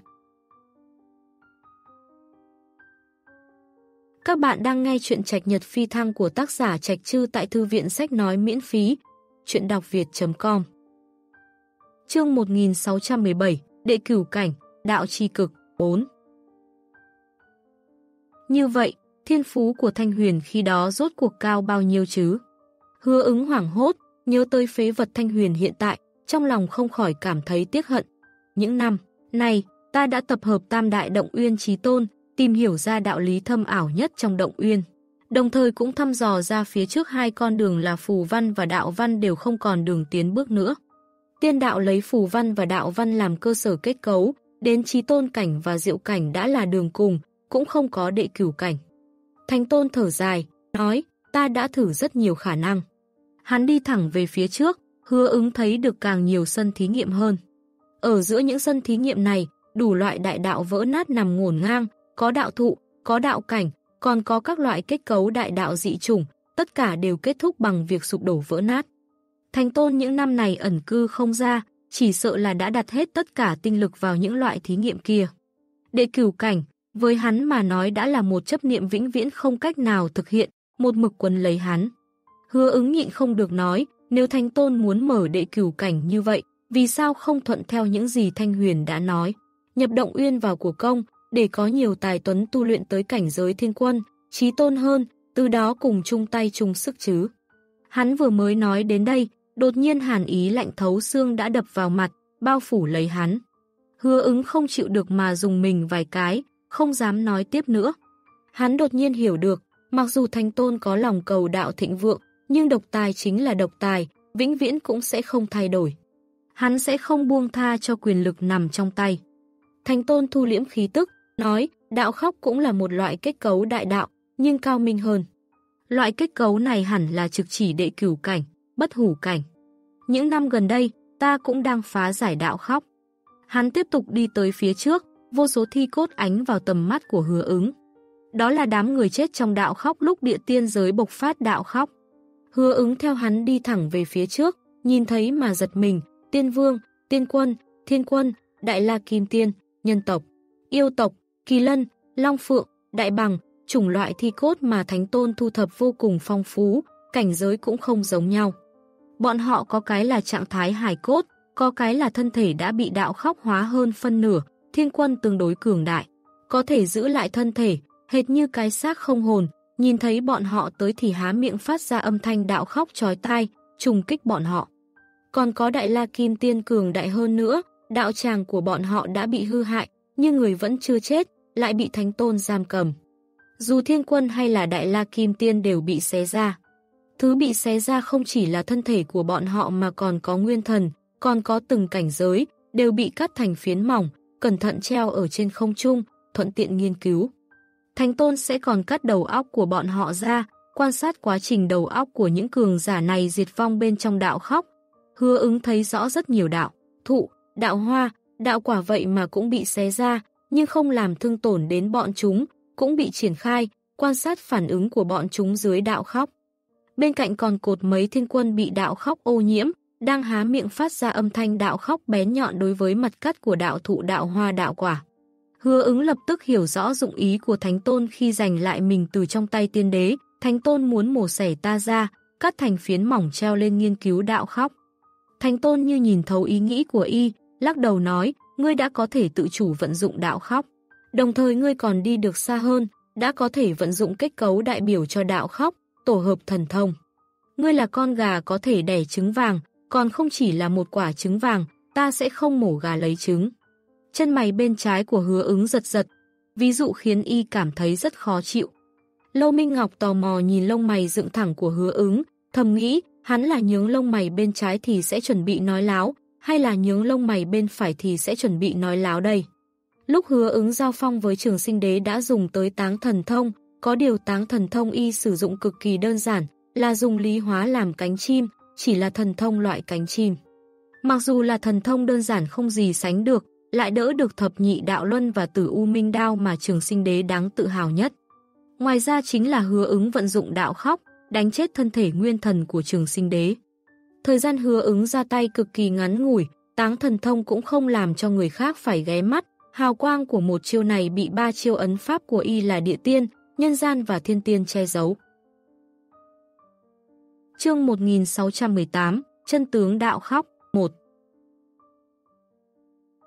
Các bạn đang nghe chuyện Trạch Nhật Phi Thăng của tác giả Trạch Trư tại thư viện sách nói miễn phí, chuyện đọc việt chấm com. Chương một nghìn sáu trăm mười bảy, Đệ Cửu Cảnh, Đạo Chi Cực, bốn. Như vậy, thiên phú của Thanh Huyền khi đó rốt cuộc cao bao nhiêu chứ? Hứa Ứng hoảng hốt, nhớ tới phế vật Thanh Huyền hiện tại, trong lòng không khỏi cảm thấy tiếc hận. Những năm này, ta đã tập hợp tam đại động uyên chí tôn, tìm hiểu ra đạo lý thâm ảo nhất trong động uyên. Đồng thời cũng thăm dò ra phía trước hai con đường là phù văn và đạo văn đều không còn đường tiến bước nữa. Tiên đạo lấy phù văn và đạo văn làm cơ sở kết cấu, đến chí tôn cảnh và diệu cảnh đã là đường cùng, cũng không có đệ cửu cảnh. Thánh Tôn thở dài, nói, ta đã thử rất nhiều khả năng. Hắn đi thẳng về phía trước, Hứa Ứng thấy được càng nhiều sân thí nghiệm hơn. Ở giữa những sân thí nghiệm này, đủ loại đại đạo vỡ nát nằm ngổn ngang, có đạo thụ, có đạo cảnh, còn có các loại kết cấu đại đạo dị chủng, tất cả đều kết thúc bằng việc sụp đổ vỡ nát. Thánh Tôn những năm này ẩn cư không ra, chỉ sợ là đã đặt hết tất cả tinh lực vào những loại thí nghiệm kia. Đệ cửu cảnh, với hắn mà nói đã là một chấp niệm vĩnh viễn không cách nào thực hiện, một mực quấn lấy hắn. Hứa Ứng nhịn không được nói, nếu Thánh Tôn muốn mở đệ cửu cảnh như vậy, vì sao không thuận theo những gì Thanh Huyền đã nói? Nhập động uyên vào của công, để có nhiều tài tuấn tu luyện tới cảnh giới thiên quân, chí tôn hơn, từ đó cùng chung tay chung sức chứ. Hắn vừa mới nói đến đây, đột nhiên hàn ý lạnh thấu xương đã đập vào mặt, bao phủ lấy hắn. Hứa Ứng không chịu được mà dùng mình vài cái, không dám nói tiếp nữa. Hắn đột nhiên hiểu được, mặc dù Thánh Tôn có lòng cầu đạo thịnh vượng, nhưng độc tài chính là độc tài, vĩnh viễn cũng sẽ không thay đổi. Hắn sẽ không buông tha cho quyền lực nằm trong tay. Thánh Tôn thu liễm khí tức, nói, đạo khóc cũng là một loại kết cấu đại đạo, nhưng cao minh hơn. Loại kết cấu này hẳn là trực chỉ đệ cửu cảnh, bất hủ cảnh. Những năm gần đây, ta cũng đang phá giải đạo khóc. Hắn tiếp tục đi tới phía trước, vô số thi cốt ánh vào tầm mắt của Hứa Ứng. Đó là đám người chết trong đạo khóc lúc địa tiên giới bộc phát đạo khóc. Hứa Ứng theo hắn đi thẳng về phía trước, nhìn thấy mà giật mình, tiên vương, tiên quân, thiên quân, đại la kim tiên, nhân tộc, yêu tộc, kỳ lân, long phượng, đại bằng, chủng loại thi cốt mà Thánh Tôn thu thập vô cùng phong phú, cảnh giới cũng không giống nhau. Bọn họ có cái là trạng thái hài cốt, có cái là thân thể đã bị đạo khóc hóa hơn phân nửa, thiên quân tương đối cường đại, có thể giữ lại thân thể, hệt như cái xác không hồn, nhìn thấy bọn họ tới thì há miệng phát ra âm thanh đạo khóc chói tai, trùng kích bọn họ. Còn có đại la kim tiên cường đại hơn nữa, đạo tràng của bọn họ đã bị hư hại, nhưng người vẫn chưa chết, lại bị Thánh Tôn giam cầm. Dù thiên quân hay là đại la kim tiên đều bị xé ra. Thứ bị xé ra không chỉ là thân thể của bọn họ mà còn có nguyên thần, còn có từng cảnh giới, đều bị cắt thành phiến mỏng, cẩn thận treo ở trên không trung, thuận tiện nghiên cứu. Thánh Tôn sẽ còn cắt đầu óc của bọn họ ra, quan sát quá trình đầu óc của những cường giả này diệt vong bên trong đạo khóc. Hứa Ứng thấy rõ rất nhiều đạo, thụ, đạo hoa, đạo quả vậy mà cũng bị xé ra, nhưng không làm thương tổn đến bọn chúng, cũng bị triển khai, quan sát phản ứng của bọn chúng dưới đạo khóc. Bên cạnh còn cột mấy thiên quân bị đạo khóc ô nhiễm, đang há miệng phát ra âm thanh đạo khóc bén nhọn đối với mặt cắt của đạo thụ, đạo hoa, đạo quả. Hứa Ứng lập tức hiểu rõ dụng ý của Thánh Tôn khi giành lại mình từ trong tay tiên đế. Thánh Tôn muốn mổ xẻ ta ra, cắt thành phiến mỏng treo lên nghiên cứu đạo khóc. Thánh Tôn như nhìn thấu ý nghĩ của y, lắc đầu nói, ngươi đã có thể tự chủ vận dụng đạo khóc. Đồng thời ngươi còn đi được xa hơn, đã có thể vận dụng kết cấu đại biểu cho đạo khóc, tổ hợp thần thông. Ngươi là con gà có thể đẻ trứng vàng, còn không chỉ là một quả trứng vàng, ta sẽ không mổ gà lấy trứng. Chân mày bên trái của Hứa Ứng giật giật, ví dụ khiến y cảm thấy rất khó chịu. Lâu Minh Ngọc tò mò nhìn lông mày dựng thẳng của Hứa Ứng, thầm nghĩ, hắn là nhướng lông mày bên trái thì sẽ chuẩn bị nói láo, hay là nhướng lông mày bên phải thì sẽ chuẩn bị nói láo đây. Lúc Hứa Ứng giao phong với Trường Sinh Đế đã dùng tới táng thần thông, có điều táng thần thông y sử dụng cực kỳ đơn giản, là dùng lý hóa làm cánh chim, chỉ là thần thông loại cánh chim. Mặc dù là thần thông đơn giản không gì sánh được, lại đỡ được thập nhị đạo luân và tử u minh đao mà Trường Sinh Đế đáng tự hào nhất. Ngoài ra chính là Hứa Ứng vận dụng đạo khóc, đánh chết thân thể nguyên thần của Trường Sinh Đế. Thời gian Hứa Ứng ra tay cực kỳ ngắn ngủi, táng thần thông cũng không làm cho người khác phải ghé mắt, hào quang của một chiêu này bị ba chiêu ấn pháp của y là địa tiên, nhân gian và thiên tiên che giấu. Chương một nghìn sáu trăm mười tám, chân tướng đạo khóc, một.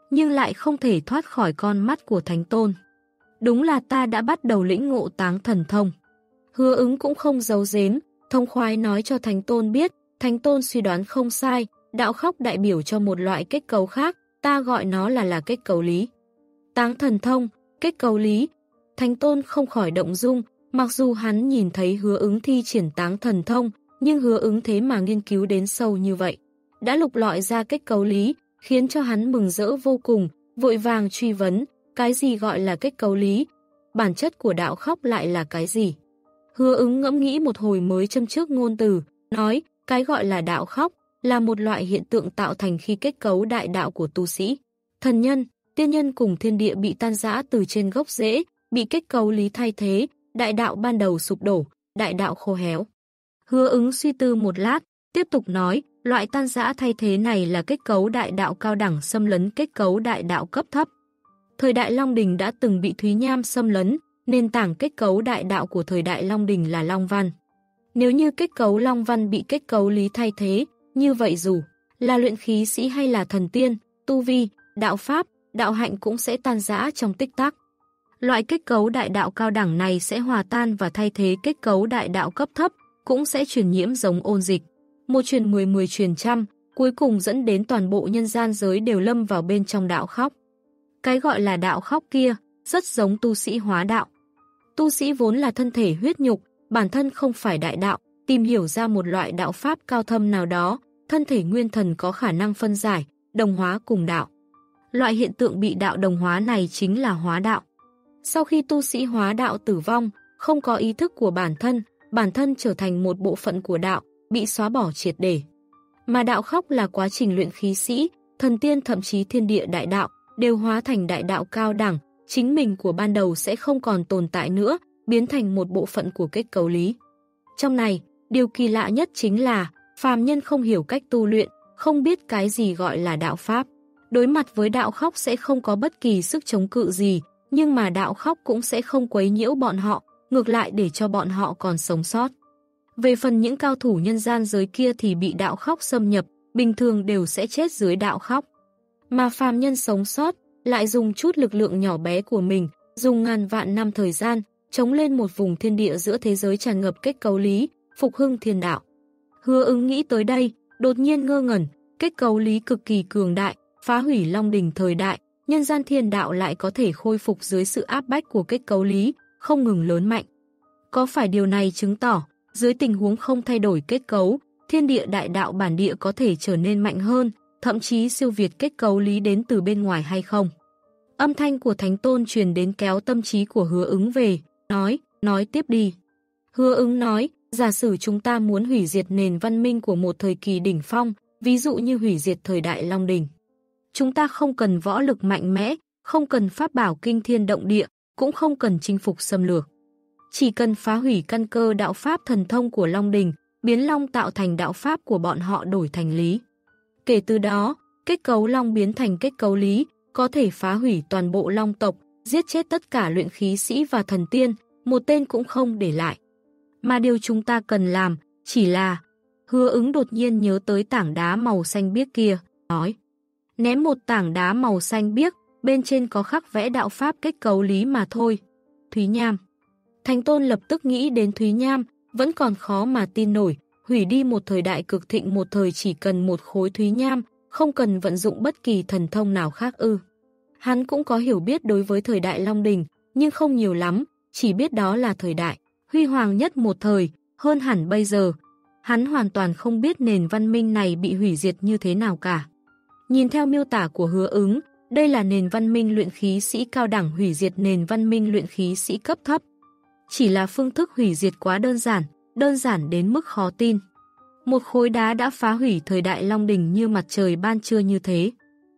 nhưng lại không thể thoát khỏi con mắt của Thánh Tôn. Đúng là ta đã bắt đầu lĩnh ngộ Táng Thần Thông. Hứa Ứng cũng không giấu giếm, thông khoái nói cho Thánh Tôn biết, Thánh Tôn suy đoán không sai, đạo khóc đại biểu cho một loại kết cấu khác, ta gọi nó là là kết cấu lý. Táng Thần Thông, kết cấu lý. Thánh Tôn không khỏi động dung, mặc dù hắn nhìn thấy Hứa Ứng thi triển Táng Thần Thông, nhưng Hứa Ứng thế mà nghiên cứu đến sâu như vậy. Đã lục lọi ra kết cấu lý, khiến cho hắn mừng rỡ vô cùng, vội vàng truy vấn, cái gì gọi là kết cấu lý? Bản chất của đạo khóc lại là cái gì? Hứa Ứng ngẫm nghĩ một hồi mới châm trước ngôn từ, nói, cái gọi là đạo khóc là một loại hiện tượng tạo thành khi kết cấu đại đạo của tu sĩ. Thần nhân, tiên nhân cùng thiên địa bị tan rã từ trên gốc rễ, bị kết cấu lý thay thế, đại đạo ban đầu sụp đổ, đại đạo khô héo. Hứa Ứng suy tư một lát, tiếp tục nói, loại tan rã thay thế này là kết cấu đại đạo cao đẳng xâm lấn kết cấu đại đạo cấp thấp. Thời đại Long Đình đã từng bị Thúy Nham xâm lấn, nền tảng kết cấu đại đạo của thời đại Long Đình là Long Văn. Nếu như kết cấu Long Văn bị kết cấu lý thay thế, như vậy dù là luyện khí sĩ hay là thần tiên, tu vi, đạo pháp, đạo hạnh cũng sẽ tan rã trong tích tắc. Loại kết cấu đại đạo cao đẳng này sẽ hòa tan và thay thế kết cấu đại đạo cấp thấp, cũng sẽ truyền nhiễm giống ôn dịch. Một truyền mười, mười truyền trăm, cuối cùng dẫn đến toàn bộ nhân gian giới đều lâm vào bên trong đạo khóc. Cái gọi là đạo khóc kia, rất giống tu sĩ hóa đạo. Tu sĩ vốn là thân thể huyết nhục, bản thân không phải đại đạo, tìm hiểu ra một loại đạo pháp cao thâm nào đó, thân thể nguyên thần có khả năng phân giải, đồng hóa cùng đạo. Loại hiện tượng bị đạo đồng hóa này chính là hóa đạo. Sau khi tu sĩ hóa đạo tử vong, không có ý thức của bản thân, bản thân trở thành một bộ phận của đạo, bị xóa bỏ triệt để. Mà đạo khóc là quá trình luyện khí sĩ, thần tiên thậm chí thiên địa đại đạo, đều hóa thành đại đạo cao đẳng, chính mình của ban đầu sẽ không còn tồn tại nữa, biến thành một bộ phận của kết cấu lý. Trong này, điều kỳ lạ nhất chính là, phàm nhân không hiểu cách tu luyện, không biết cái gì gọi là đạo pháp. Đối mặt với đạo khóc sẽ không có bất kỳ sức chống cự gì, nhưng mà đạo khóc cũng sẽ không quấy nhiễu bọn họ, ngược lại để cho bọn họ còn sống sót. Về phần những cao thủ nhân gian giới kia thì bị đạo khóc xâm nhập, bình thường đều sẽ chết dưới đạo khóc. Mà phàm nhân sống sót, lại dùng chút lực lượng nhỏ bé của mình, dùng ngàn vạn năm thời gian, chống lên một vùng thiên địa giữa thế giới tràn ngập kết cấu lý, phục hưng thiên đạo. Hứa Ứng nghĩ tới đây, đột nhiên ngơ ngẩn, kết cấu lý cực kỳ cường đại, phá hủy Long Đình thời đại, nhân gian thiên đạo lại có thể khôi phục dưới sự áp bách của kết cấu lý, không ngừng lớn mạnh. Có phải điều này chứng tỏ, dưới tình huống không thay đổi kết cấu, thiên địa đại đạo bản địa có thể trở nên mạnh hơn, thậm chí siêu việt kết cấu lý đến từ bên ngoài hay không? Âm thanh của Thánh Tôn truyền đến kéo tâm trí của Hứa Ứng về, nói, nói tiếp đi. Hứa Ứng nói, giả sử chúng ta muốn hủy diệt nền văn minh của một thời kỳ đỉnh phong, ví dụ như hủy diệt thời đại Long Đình. Chúng ta không cần võ lực mạnh mẽ, không cần pháp bảo kinh thiên động địa, cũng không cần chinh phục xâm lược. Chỉ cần phá hủy căn cơ đạo pháp thần thông của Long Đình, biến Long tạo thành đạo pháp của bọn họ đổi thành lý. Kể từ đó, kết cấu Long biến thành kết cấu lý, có thể phá hủy toàn bộ Long tộc, giết chết tất cả luyện khí sĩ và thần tiên, một tên cũng không để lại. Mà điều chúng ta cần làm, chỉ là... Hứa Ứng đột nhiên nhớ tới tảng đá màu xanh biếc kia, nói. Ném một tảng đá màu xanh biếc, bên trên có khắc vẽ đạo pháp kết cấu lý mà thôi. Thúy Nham. Thánh Tôn lập tức nghĩ đến Thúy Nham, vẫn còn khó mà tin nổi, hủy đi một thời đại cực thịnh một thời chỉ cần một khối Thúy Nham, không cần vận dụng bất kỳ thần thông nào khác ư. Hắn cũng có hiểu biết đối với thời đại Long Đình, nhưng không nhiều lắm, chỉ biết đó là thời đại huy hoàng nhất một thời, hơn hẳn bây giờ. Hắn hoàn toàn không biết nền văn minh này bị hủy diệt như thế nào cả. Nhìn theo miêu tả của Hứa Ứng, đây là nền văn minh luyện khí sĩ cao đẳng hủy diệt nền văn minh luyện khí sĩ cấp thấp. Chỉ là phương thức hủy diệt quá đơn giản, đơn giản đến mức khó tin. Một khối đá đã phá hủy thời đại Long Đình như mặt trời ban trưa như thế.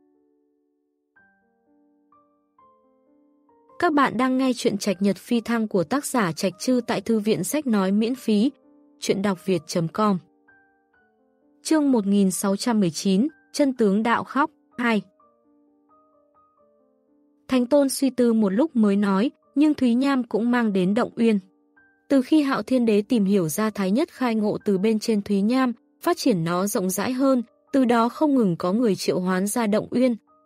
Các bạn đang nghe truyện Trạch Nhật Phi Thăng của tác giả Trạch Trư tại thư viện sách nói miễn phí, truyện đọc việt chấm com. Chương một nghìn sáu trăm mười chín, Chân tướng đạo khóc, hai. Thánh Tôn suy tư một lúc mới nói, nhưng Thúy Nham cũng mang đến Động Uyên. Từ khi Hạo Thiên Đế tìm hiểu ra Thái Nhất khai ngộ từ bên trên Thúy Nham, phát triển nó rộng rãi hơn, từ đó không ngừng có người triệu hoán ra Động Uyên,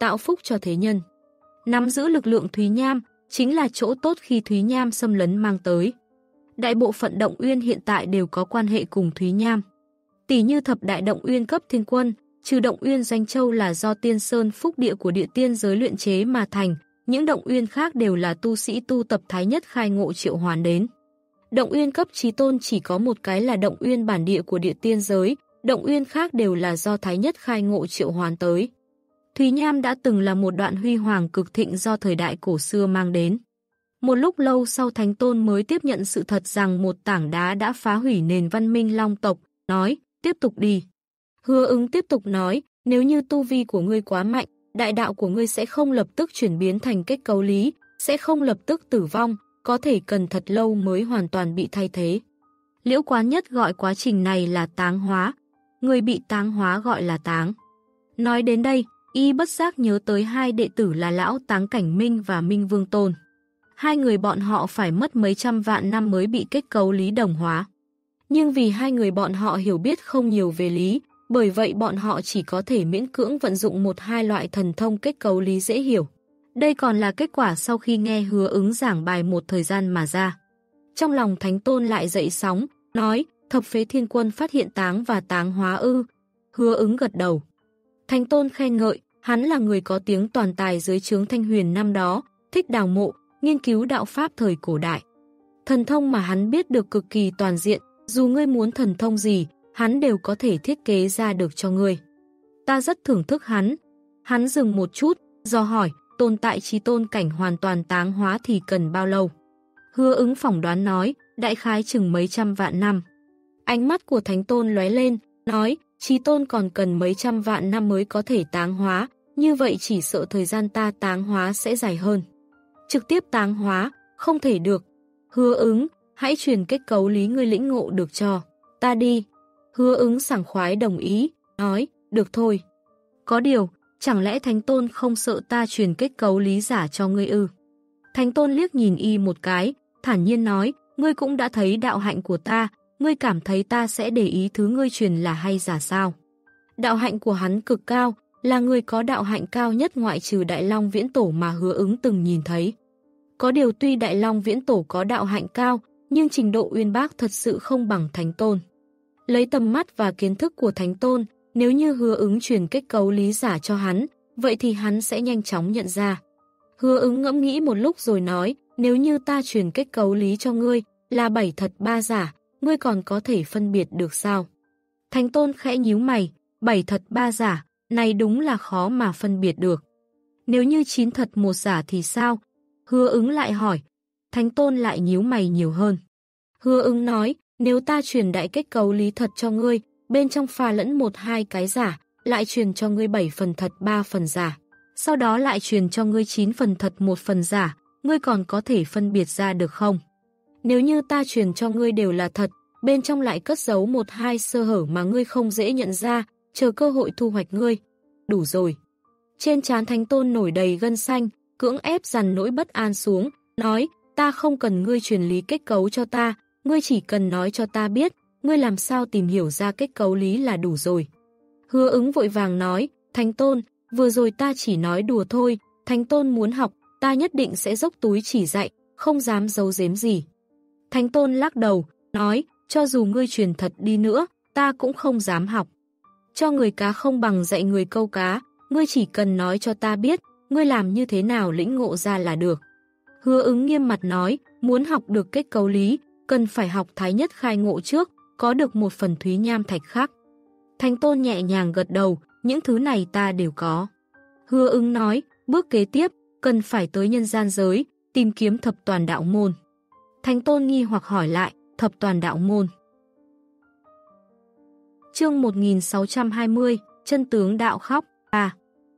tạo phúc cho thế nhân. Nắm giữ lực lượng Thúy Nham chính là chỗ tốt khi Thúy Nham xâm lấn mang tới. Đại bộ phận Động Uyên hiện tại đều có quan hệ cùng Thúy Nham. Tỷ như thập đại Động Uyên cấp thiên quân, trừ Động Uyên Doanh Châu là do Tiên Sơn phúc địa của địa tiên giới luyện chế mà thành, những Động Uyên khác đều là tu sĩ tu tập thái nhất khai ngộ triệu hoán đến. Động Uyên cấp chí tôn chỉ có một cái là Động Uyên bản địa của địa tiên giới, Động Uyên khác đều là do thái nhất khai ngộ triệu hoán tới. Thúy Nham đã từng là một đoạn huy hoàng cực thịnh do thời đại cổ xưa mang đến. Một lúc lâu sau Thánh Tôn mới tiếp nhận sự thật rằng một tảng đá đã phá hủy nền văn minh Long tộc, nói, tiếp tục đi. Hứa Ứng tiếp tục nói, nếu như tu vi của ngươi quá mạnh, đại đạo của ngươi sẽ không lập tức chuyển biến thành kết cấu lý, sẽ không lập tức tử vong, có thể cần thật lâu mới hoàn toàn bị thay thế. Liễu Quán Nhất gọi quá trình này là táng hóa, người bị táng hóa gọi là táng. Nói đến đây, y bất giác nhớ tới hai đệ tử là Lão Táng Cảnh Minh và Minh Vương Tôn. Hai người bọn họ phải mất mấy trăm vạn năm mới bị kết cấu lý đồng hóa. Nhưng vì hai người bọn họ hiểu biết không nhiều về lý, bởi vậy bọn họ chỉ có thể miễn cưỡng vận dụng một hai loại thần thông kết cấu lý dễ hiểu. Đây còn là kết quả sau khi nghe Hứa Ứng giảng bài một thời gian mà ra. Trong lòng Thánh Tôn lại dậy sóng, nói, thập phế thiên quân phát hiện táng và táng hóa ư. Hứa Ứng gật đầu. Thánh Tôn khen ngợi, hắn là người có tiếng toàn tài dưới trướng Thanh Huyền năm đó, thích đào mộ, nghiên cứu đạo pháp thời cổ đại. Thần thông mà hắn biết được cực kỳ toàn diện, dù ngươi muốn thần thông gì, hắn đều có thể thiết kế ra được cho ngươi. Ta rất thưởng thức hắn. Hắn dừng một chút, do hỏi, tồn tại chí tôn cảnh hoàn toàn táng hóa thì cần bao lâu? Hứa Ứng phỏng đoán nói, đại khái chừng mấy trăm vạn năm. Ánh mắt của Thánh Tôn lóe lên, nói, chí tôn còn cần mấy trăm vạn năm mới có thể táng hóa, như vậy chỉ sợ thời gian ta táng hóa sẽ dài hơn. Trực tiếp táng hóa, không thể được. Hứa Ứng, hãy truyền kết cấu lý ngươi lĩnh ngộ được cho ta đi. Hứa Ứng sảng khoái đồng ý, nói, được thôi. Có điều, chẳng lẽ Thánh Tôn không sợ ta truyền kết cấu lý giả cho ngươi ư? Thánh Tôn liếc nhìn y một cái, thản nhiên nói, ngươi cũng đã thấy đạo hạnh của ta, ngươi cảm thấy ta sẽ để ý thứ ngươi truyền là hay giả sao? Đạo hạnh của hắn cực cao, là người có đạo hạnh cao nhất ngoại trừ Đại Long Viễn Tổ mà Hứa Ứng từng nhìn thấy. Có điều tuy Đại Long Viễn Tổ có đạo hạnh cao, nhưng trình độ uyên bác thật sự không bằng Thánh Tôn. Lấy tầm mắt và kiến thức của Thánh Tôn, nếu như Hứa Ứng truyền kết cấu lý giả cho hắn, vậy thì hắn sẽ nhanh chóng nhận ra. Hứa Ứng ngẫm nghĩ một lúc rồi nói, nếu như ta truyền kết cấu lý cho ngươi, là bảy thật ba giả, ngươi còn có thể phân biệt được sao? Thánh Tôn khẽ nhíu mày, bảy thật ba giả, này đúng là khó mà phân biệt được. Nếu như chín thật một giả thì sao? Hứa Ứng lại hỏi. Thánh Tôn lại nhíu mày nhiều hơn. Hứa Ứng nói, nếu ta truyền đại kết cấu lý thật cho ngươi, bên trong pha lẫn một hai cái giả, lại truyền cho ngươi bảy phần thật ba phần giả. Sau đó lại truyền cho ngươi chín phần thật một phần giả, ngươi còn có thể phân biệt ra được không? Nếu như ta truyền cho ngươi đều là thật, bên trong lại cất giấu một hai sơ hở mà ngươi không dễ nhận ra, chờ cơ hội thu hoạch ngươi. Đủ rồi. Trên trán Thánh Tôn nổi đầy gân xanh, cưỡng ép dằn nỗi bất an xuống, nói, ta không cần ngươi truyền lý kết cấu cho ta, ngươi chỉ cần nói cho ta biết, ngươi làm sao tìm hiểu ra kết cấu lý là đủ rồi. Hứa Ứng vội vàng nói, Thánh Tôn, vừa rồi ta chỉ nói đùa thôi, Thánh Tôn muốn học, ta nhất định sẽ dốc túi chỉ dạy, không dám giấu giếm gì. Thánh Tôn lắc đầu, nói, cho dù ngươi truyền thật đi nữa, ta cũng không dám học. Cho người cá không bằng dạy người câu cá, ngươi chỉ cần nói cho ta biết, ngươi làm như thế nào lĩnh ngộ ra là được. Hứa Ứng nghiêm mặt nói, muốn học được kết cấu lý, cần phải học thái nhất khai ngộ trước, có được một phần thúy nham thạch khác. Thánh Tôn nhẹ nhàng gật đầu, những thứ này ta đều có. Hứa Ứng nói, bước kế tiếp, cần phải tới nhân gian giới, tìm kiếm thập toàn đạo môn. Thánh Tôn nghi hoặc hỏi lại, thập toàn đạo môn. Chương một nghìn sáu trăm hai mươi, chân tướng đạo khóc, à.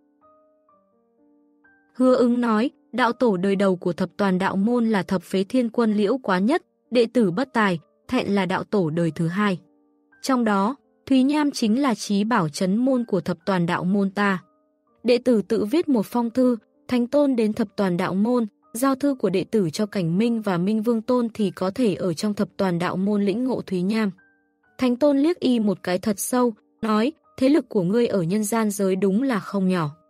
Hứa Ứng nói, đạo tổ đời đầu của thập toàn đạo môn là thập phế thiên quân Liễu Quán Nhất, đệ tử bất tài, Thẹn là đạo tổ đời thứ hai. Trong đó, Thúy Nham chính là chí bảo trấn môn của thập toàn đạo môn ta. Đệ tử tự viết một phong thư, Thánh Tôn đến thập toàn đạo môn, giao thư của đệ tử cho Cảnh Minh và Minh Vương Tôn thì có thể ở trong thập toàn đạo môn lĩnh ngộ Thúy Nham. Thánh Tôn liếc y một cái thật sâu, nói, thế lực của ngươi ở nhân gian giới đúng là không nhỏ.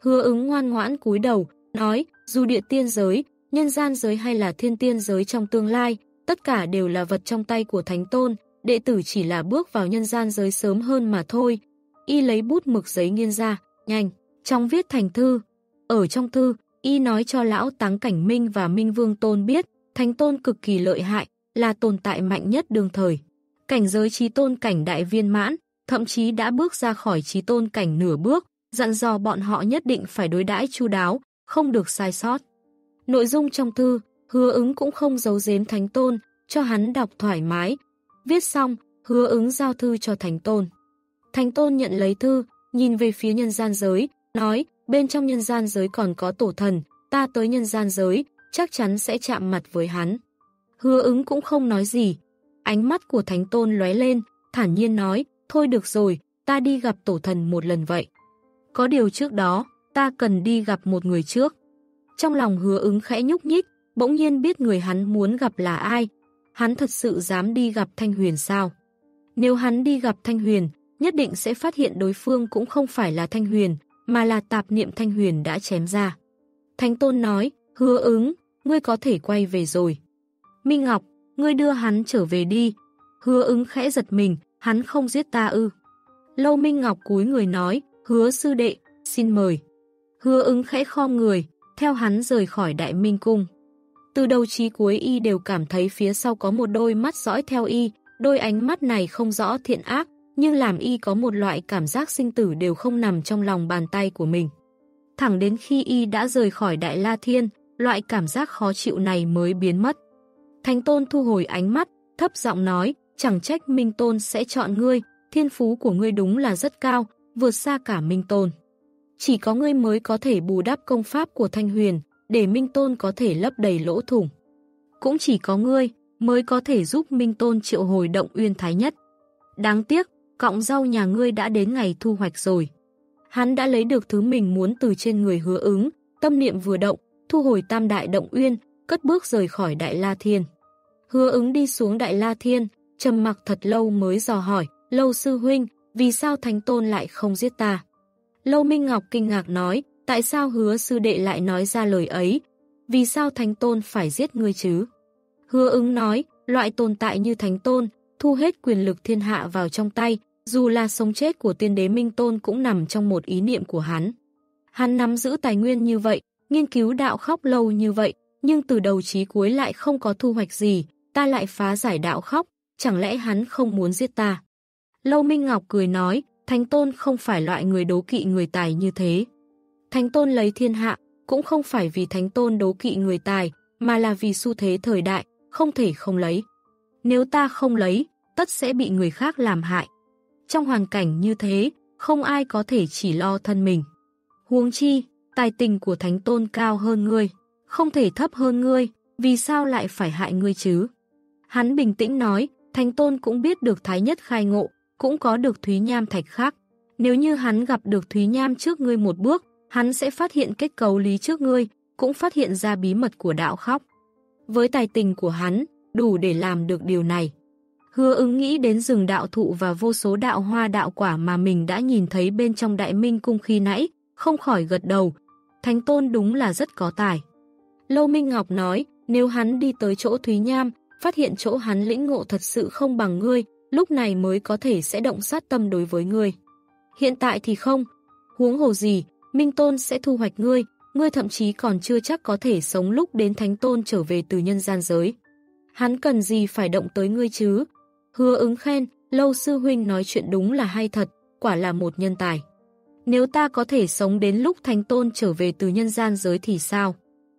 Hứa Ứng ngoan ngoãn cúi đầu, nói, dù địa tiên giới, nhân gian giới hay là thiên tiên giới trong tương lai, tất cả đều là vật trong tay của Thánh Tôn, đệ tử chỉ là bước vào nhân gian giới sớm hơn mà thôi. Y lấy bút mực giấy nghiên ra, nhanh, trong viết thành thư. Ở trong thư, Y nói cho lão Táng Cảnh Minh và Minh Vương Tôn biết, Thánh Tôn cực kỳ lợi hại, là tồn tại mạnh nhất đương thời. Cảnh giới chí tôn cảnh đại viên mãn, thậm chí đã bước ra khỏi chí tôn cảnh nửa bước, dặn dò bọn họ nhất định phải đối đãi chu đáo, không được sai sót. Nội dung trong thư, Hứa Ứng cũng không giấu giếm Thánh Tôn, cho hắn đọc thoải mái. Viết xong, Hứa Ứng giao thư cho Thánh Tôn. Thánh Tôn nhận lấy thư, nhìn về phía nhân gian giới, nói, bên trong nhân gian giới còn có tổ thần, ta tới nhân gian giới, chắc chắn sẽ chạm mặt với hắn. Hứa Ứng cũng không nói gì. Ánh mắt của Thánh Tôn lóe lên, thản nhiên nói, thôi được rồi, ta đi gặp tổ thần một lần vậy. Có điều trước đó, ta cần đi gặp một người trước. Trong lòng Hứa Ứng khẽ nhúc nhích, bỗng nhiên biết người hắn muốn gặp là ai. Hắn thật sự dám đi gặp Thanh Huyền sao? Nếu hắn đi gặp Thanh Huyền, nhất định sẽ phát hiện đối phương cũng không phải là Thanh Huyền, mà là tạp niệm Thanh Huyền đã chém ra. Thánh Tôn nói, Hứa Ứng, ngươi có thể quay về rồi. Minh Ngọc, ngươi đưa hắn trở về đi. Hứa Ứng khẽ giật mình, hắn không giết ta ư. Lâu Minh Ngọc cúi người nói, Hứa sư đệ, xin mời. Hứa Ứng khẽ khom người, theo hắn rời khỏi Đại Minh Cung. Từ đầu chí cuối Y đều cảm thấy phía sau có một đôi mắt dõi theo Y, đôi ánh mắt này không rõ thiện ác, nhưng làm Y có một loại cảm giác sinh tử đều không nằm trong lòng bàn tay của mình. Thẳng đến khi Y đã rời khỏi Đại La Thiên, loại cảm giác khó chịu này mới biến mất. Thánh Tôn thu hồi ánh mắt, thấp giọng nói, chẳng trách Minh Tôn sẽ chọn ngươi, thiên phú của ngươi đúng là rất cao, vượt xa cả Minh Tôn. Chỉ có ngươi mới có thể bù đắp công pháp của Thanh Huyền, để Minh Tôn có thể lấp đầy lỗ thủng. Cũng chỉ có ngươi mới có thể giúp Minh Tôn triệu hồi Động Uyên Thái Nhất. Đáng tiếc, cọng rau nhà ngươi đã đến ngày thu hoạch rồi. Hắn đã lấy được thứ mình muốn từ trên người Hứa Ứng, tâm niệm vừa động, thu hồi Tam Đại Động Uyên, cất bước rời khỏi Đại La Thiên. Hứa Ứng đi xuống Đại La Thiên, trầm mặc thật lâu mới dò hỏi, Lâu sư huynh, vì sao Thánh Tôn lại không giết ta? Lâu Minh Ngọc kinh ngạc nói, tại sao Hứa sư đệ lại nói ra lời ấy? Vì sao Thánh Tôn phải giết ngươi chứ? Hứa Ứng nói, loại tồn tại như Thánh Tôn, thu hết quyền lực thiên hạ vào trong tay, dù là sống chết của tiên đế Minh Tôn cũng nằm trong một ý niệm của hắn. Hắn nắm giữ tài nguyên như vậy, nghiên cứu đạo khóc lâu như vậy, nhưng từ đầu chí cuối lại không có thu hoạch gì, ta lại phá giải đạo khóc, chẳng lẽ hắn không muốn giết ta? Lâu Minh Ngọc cười nói, Thánh Tôn không phải loại người đố kỵ người tài như thế. Thánh Tôn lấy thiên hạ, cũng không phải vì Thánh Tôn đố kỵ người tài, mà là vì xu thế thời đại, không thể không lấy. Nếu ta không lấy, tất sẽ bị người khác làm hại. Trong hoàn cảnh như thế, không ai có thể chỉ lo thân mình. Huống chi, tài tình của Thánh Tôn cao hơn ngươi, không thể thấp hơn ngươi, vì sao lại phải hại ngươi chứ? Hắn bình tĩnh nói, Thánh Tôn cũng biết được Thái Nhất khai ngộ, cũng có được Thúy Nham Thạch khác. Nếu như hắn gặp được Thúy Nham trước ngươi một bước, hắn sẽ phát hiện kết cấu lý trước ngươi, cũng phát hiện ra bí mật của đạo khóc. Với tài tình của hắn, đủ để làm được điều này. Hứa Ứng nghĩ đến rừng đạo thụ và vô số đạo hoa đạo quả mà mình đã nhìn thấy bên trong Đại Minh Cung khi nãy, không khỏi gật đầu. Thánh Tôn đúng là rất có tài. Lâu Minh Ngọc nói, nếu hắn đi tới chỗ Thúy Nham, phát hiện chỗ hắn lĩnh ngộ thật sự không bằng ngươi, lúc này mới có thể sẽ động sát tâm đối với ngươi. Hiện tại thì không. Huống hồ gì, Minh Tôn sẽ thu hoạch ngươi, ngươi thậm chí còn chưa chắc có thể sống lúc đến Thánh Tôn trở về từ nhân gian giới. Hắn cần gì phải động tới ngươi chứ? Hứa Ứng khen, Lâu sư huynh nói chuyện đúng là hay thật, quả là một nhân tài. Nếu ta có thể sống đến lúc Thánh Tôn trở về từ nhân gian giới thì sao?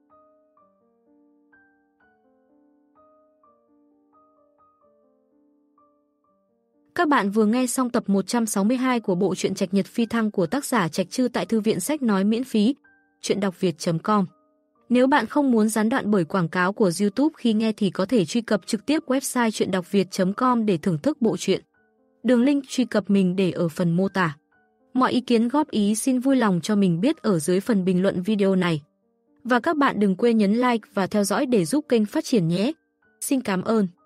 Các bạn vừa nghe xong tập một trăm sáu mươi hai của bộ truyện Trạch Nhật Phi Thăng của tác giả Trạch Trư tại thư viện sách nói miễn phí, truyện đọc việt chấm com. Nếu bạn không muốn gián đoạn bởi quảng cáo của YouTube khi nghe thì có thể truy cập trực tiếp website truyện đọc việt chấm com để thưởng thức bộ truyện. Đường link truy cập mình để ở phần mô tả. Mọi ý kiến góp ý xin vui lòng cho mình biết ở dưới phần bình luận video này. Và các bạn đừng quên nhấn like và theo dõi để giúp kênh phát triển nhé. Xin cảm ơn.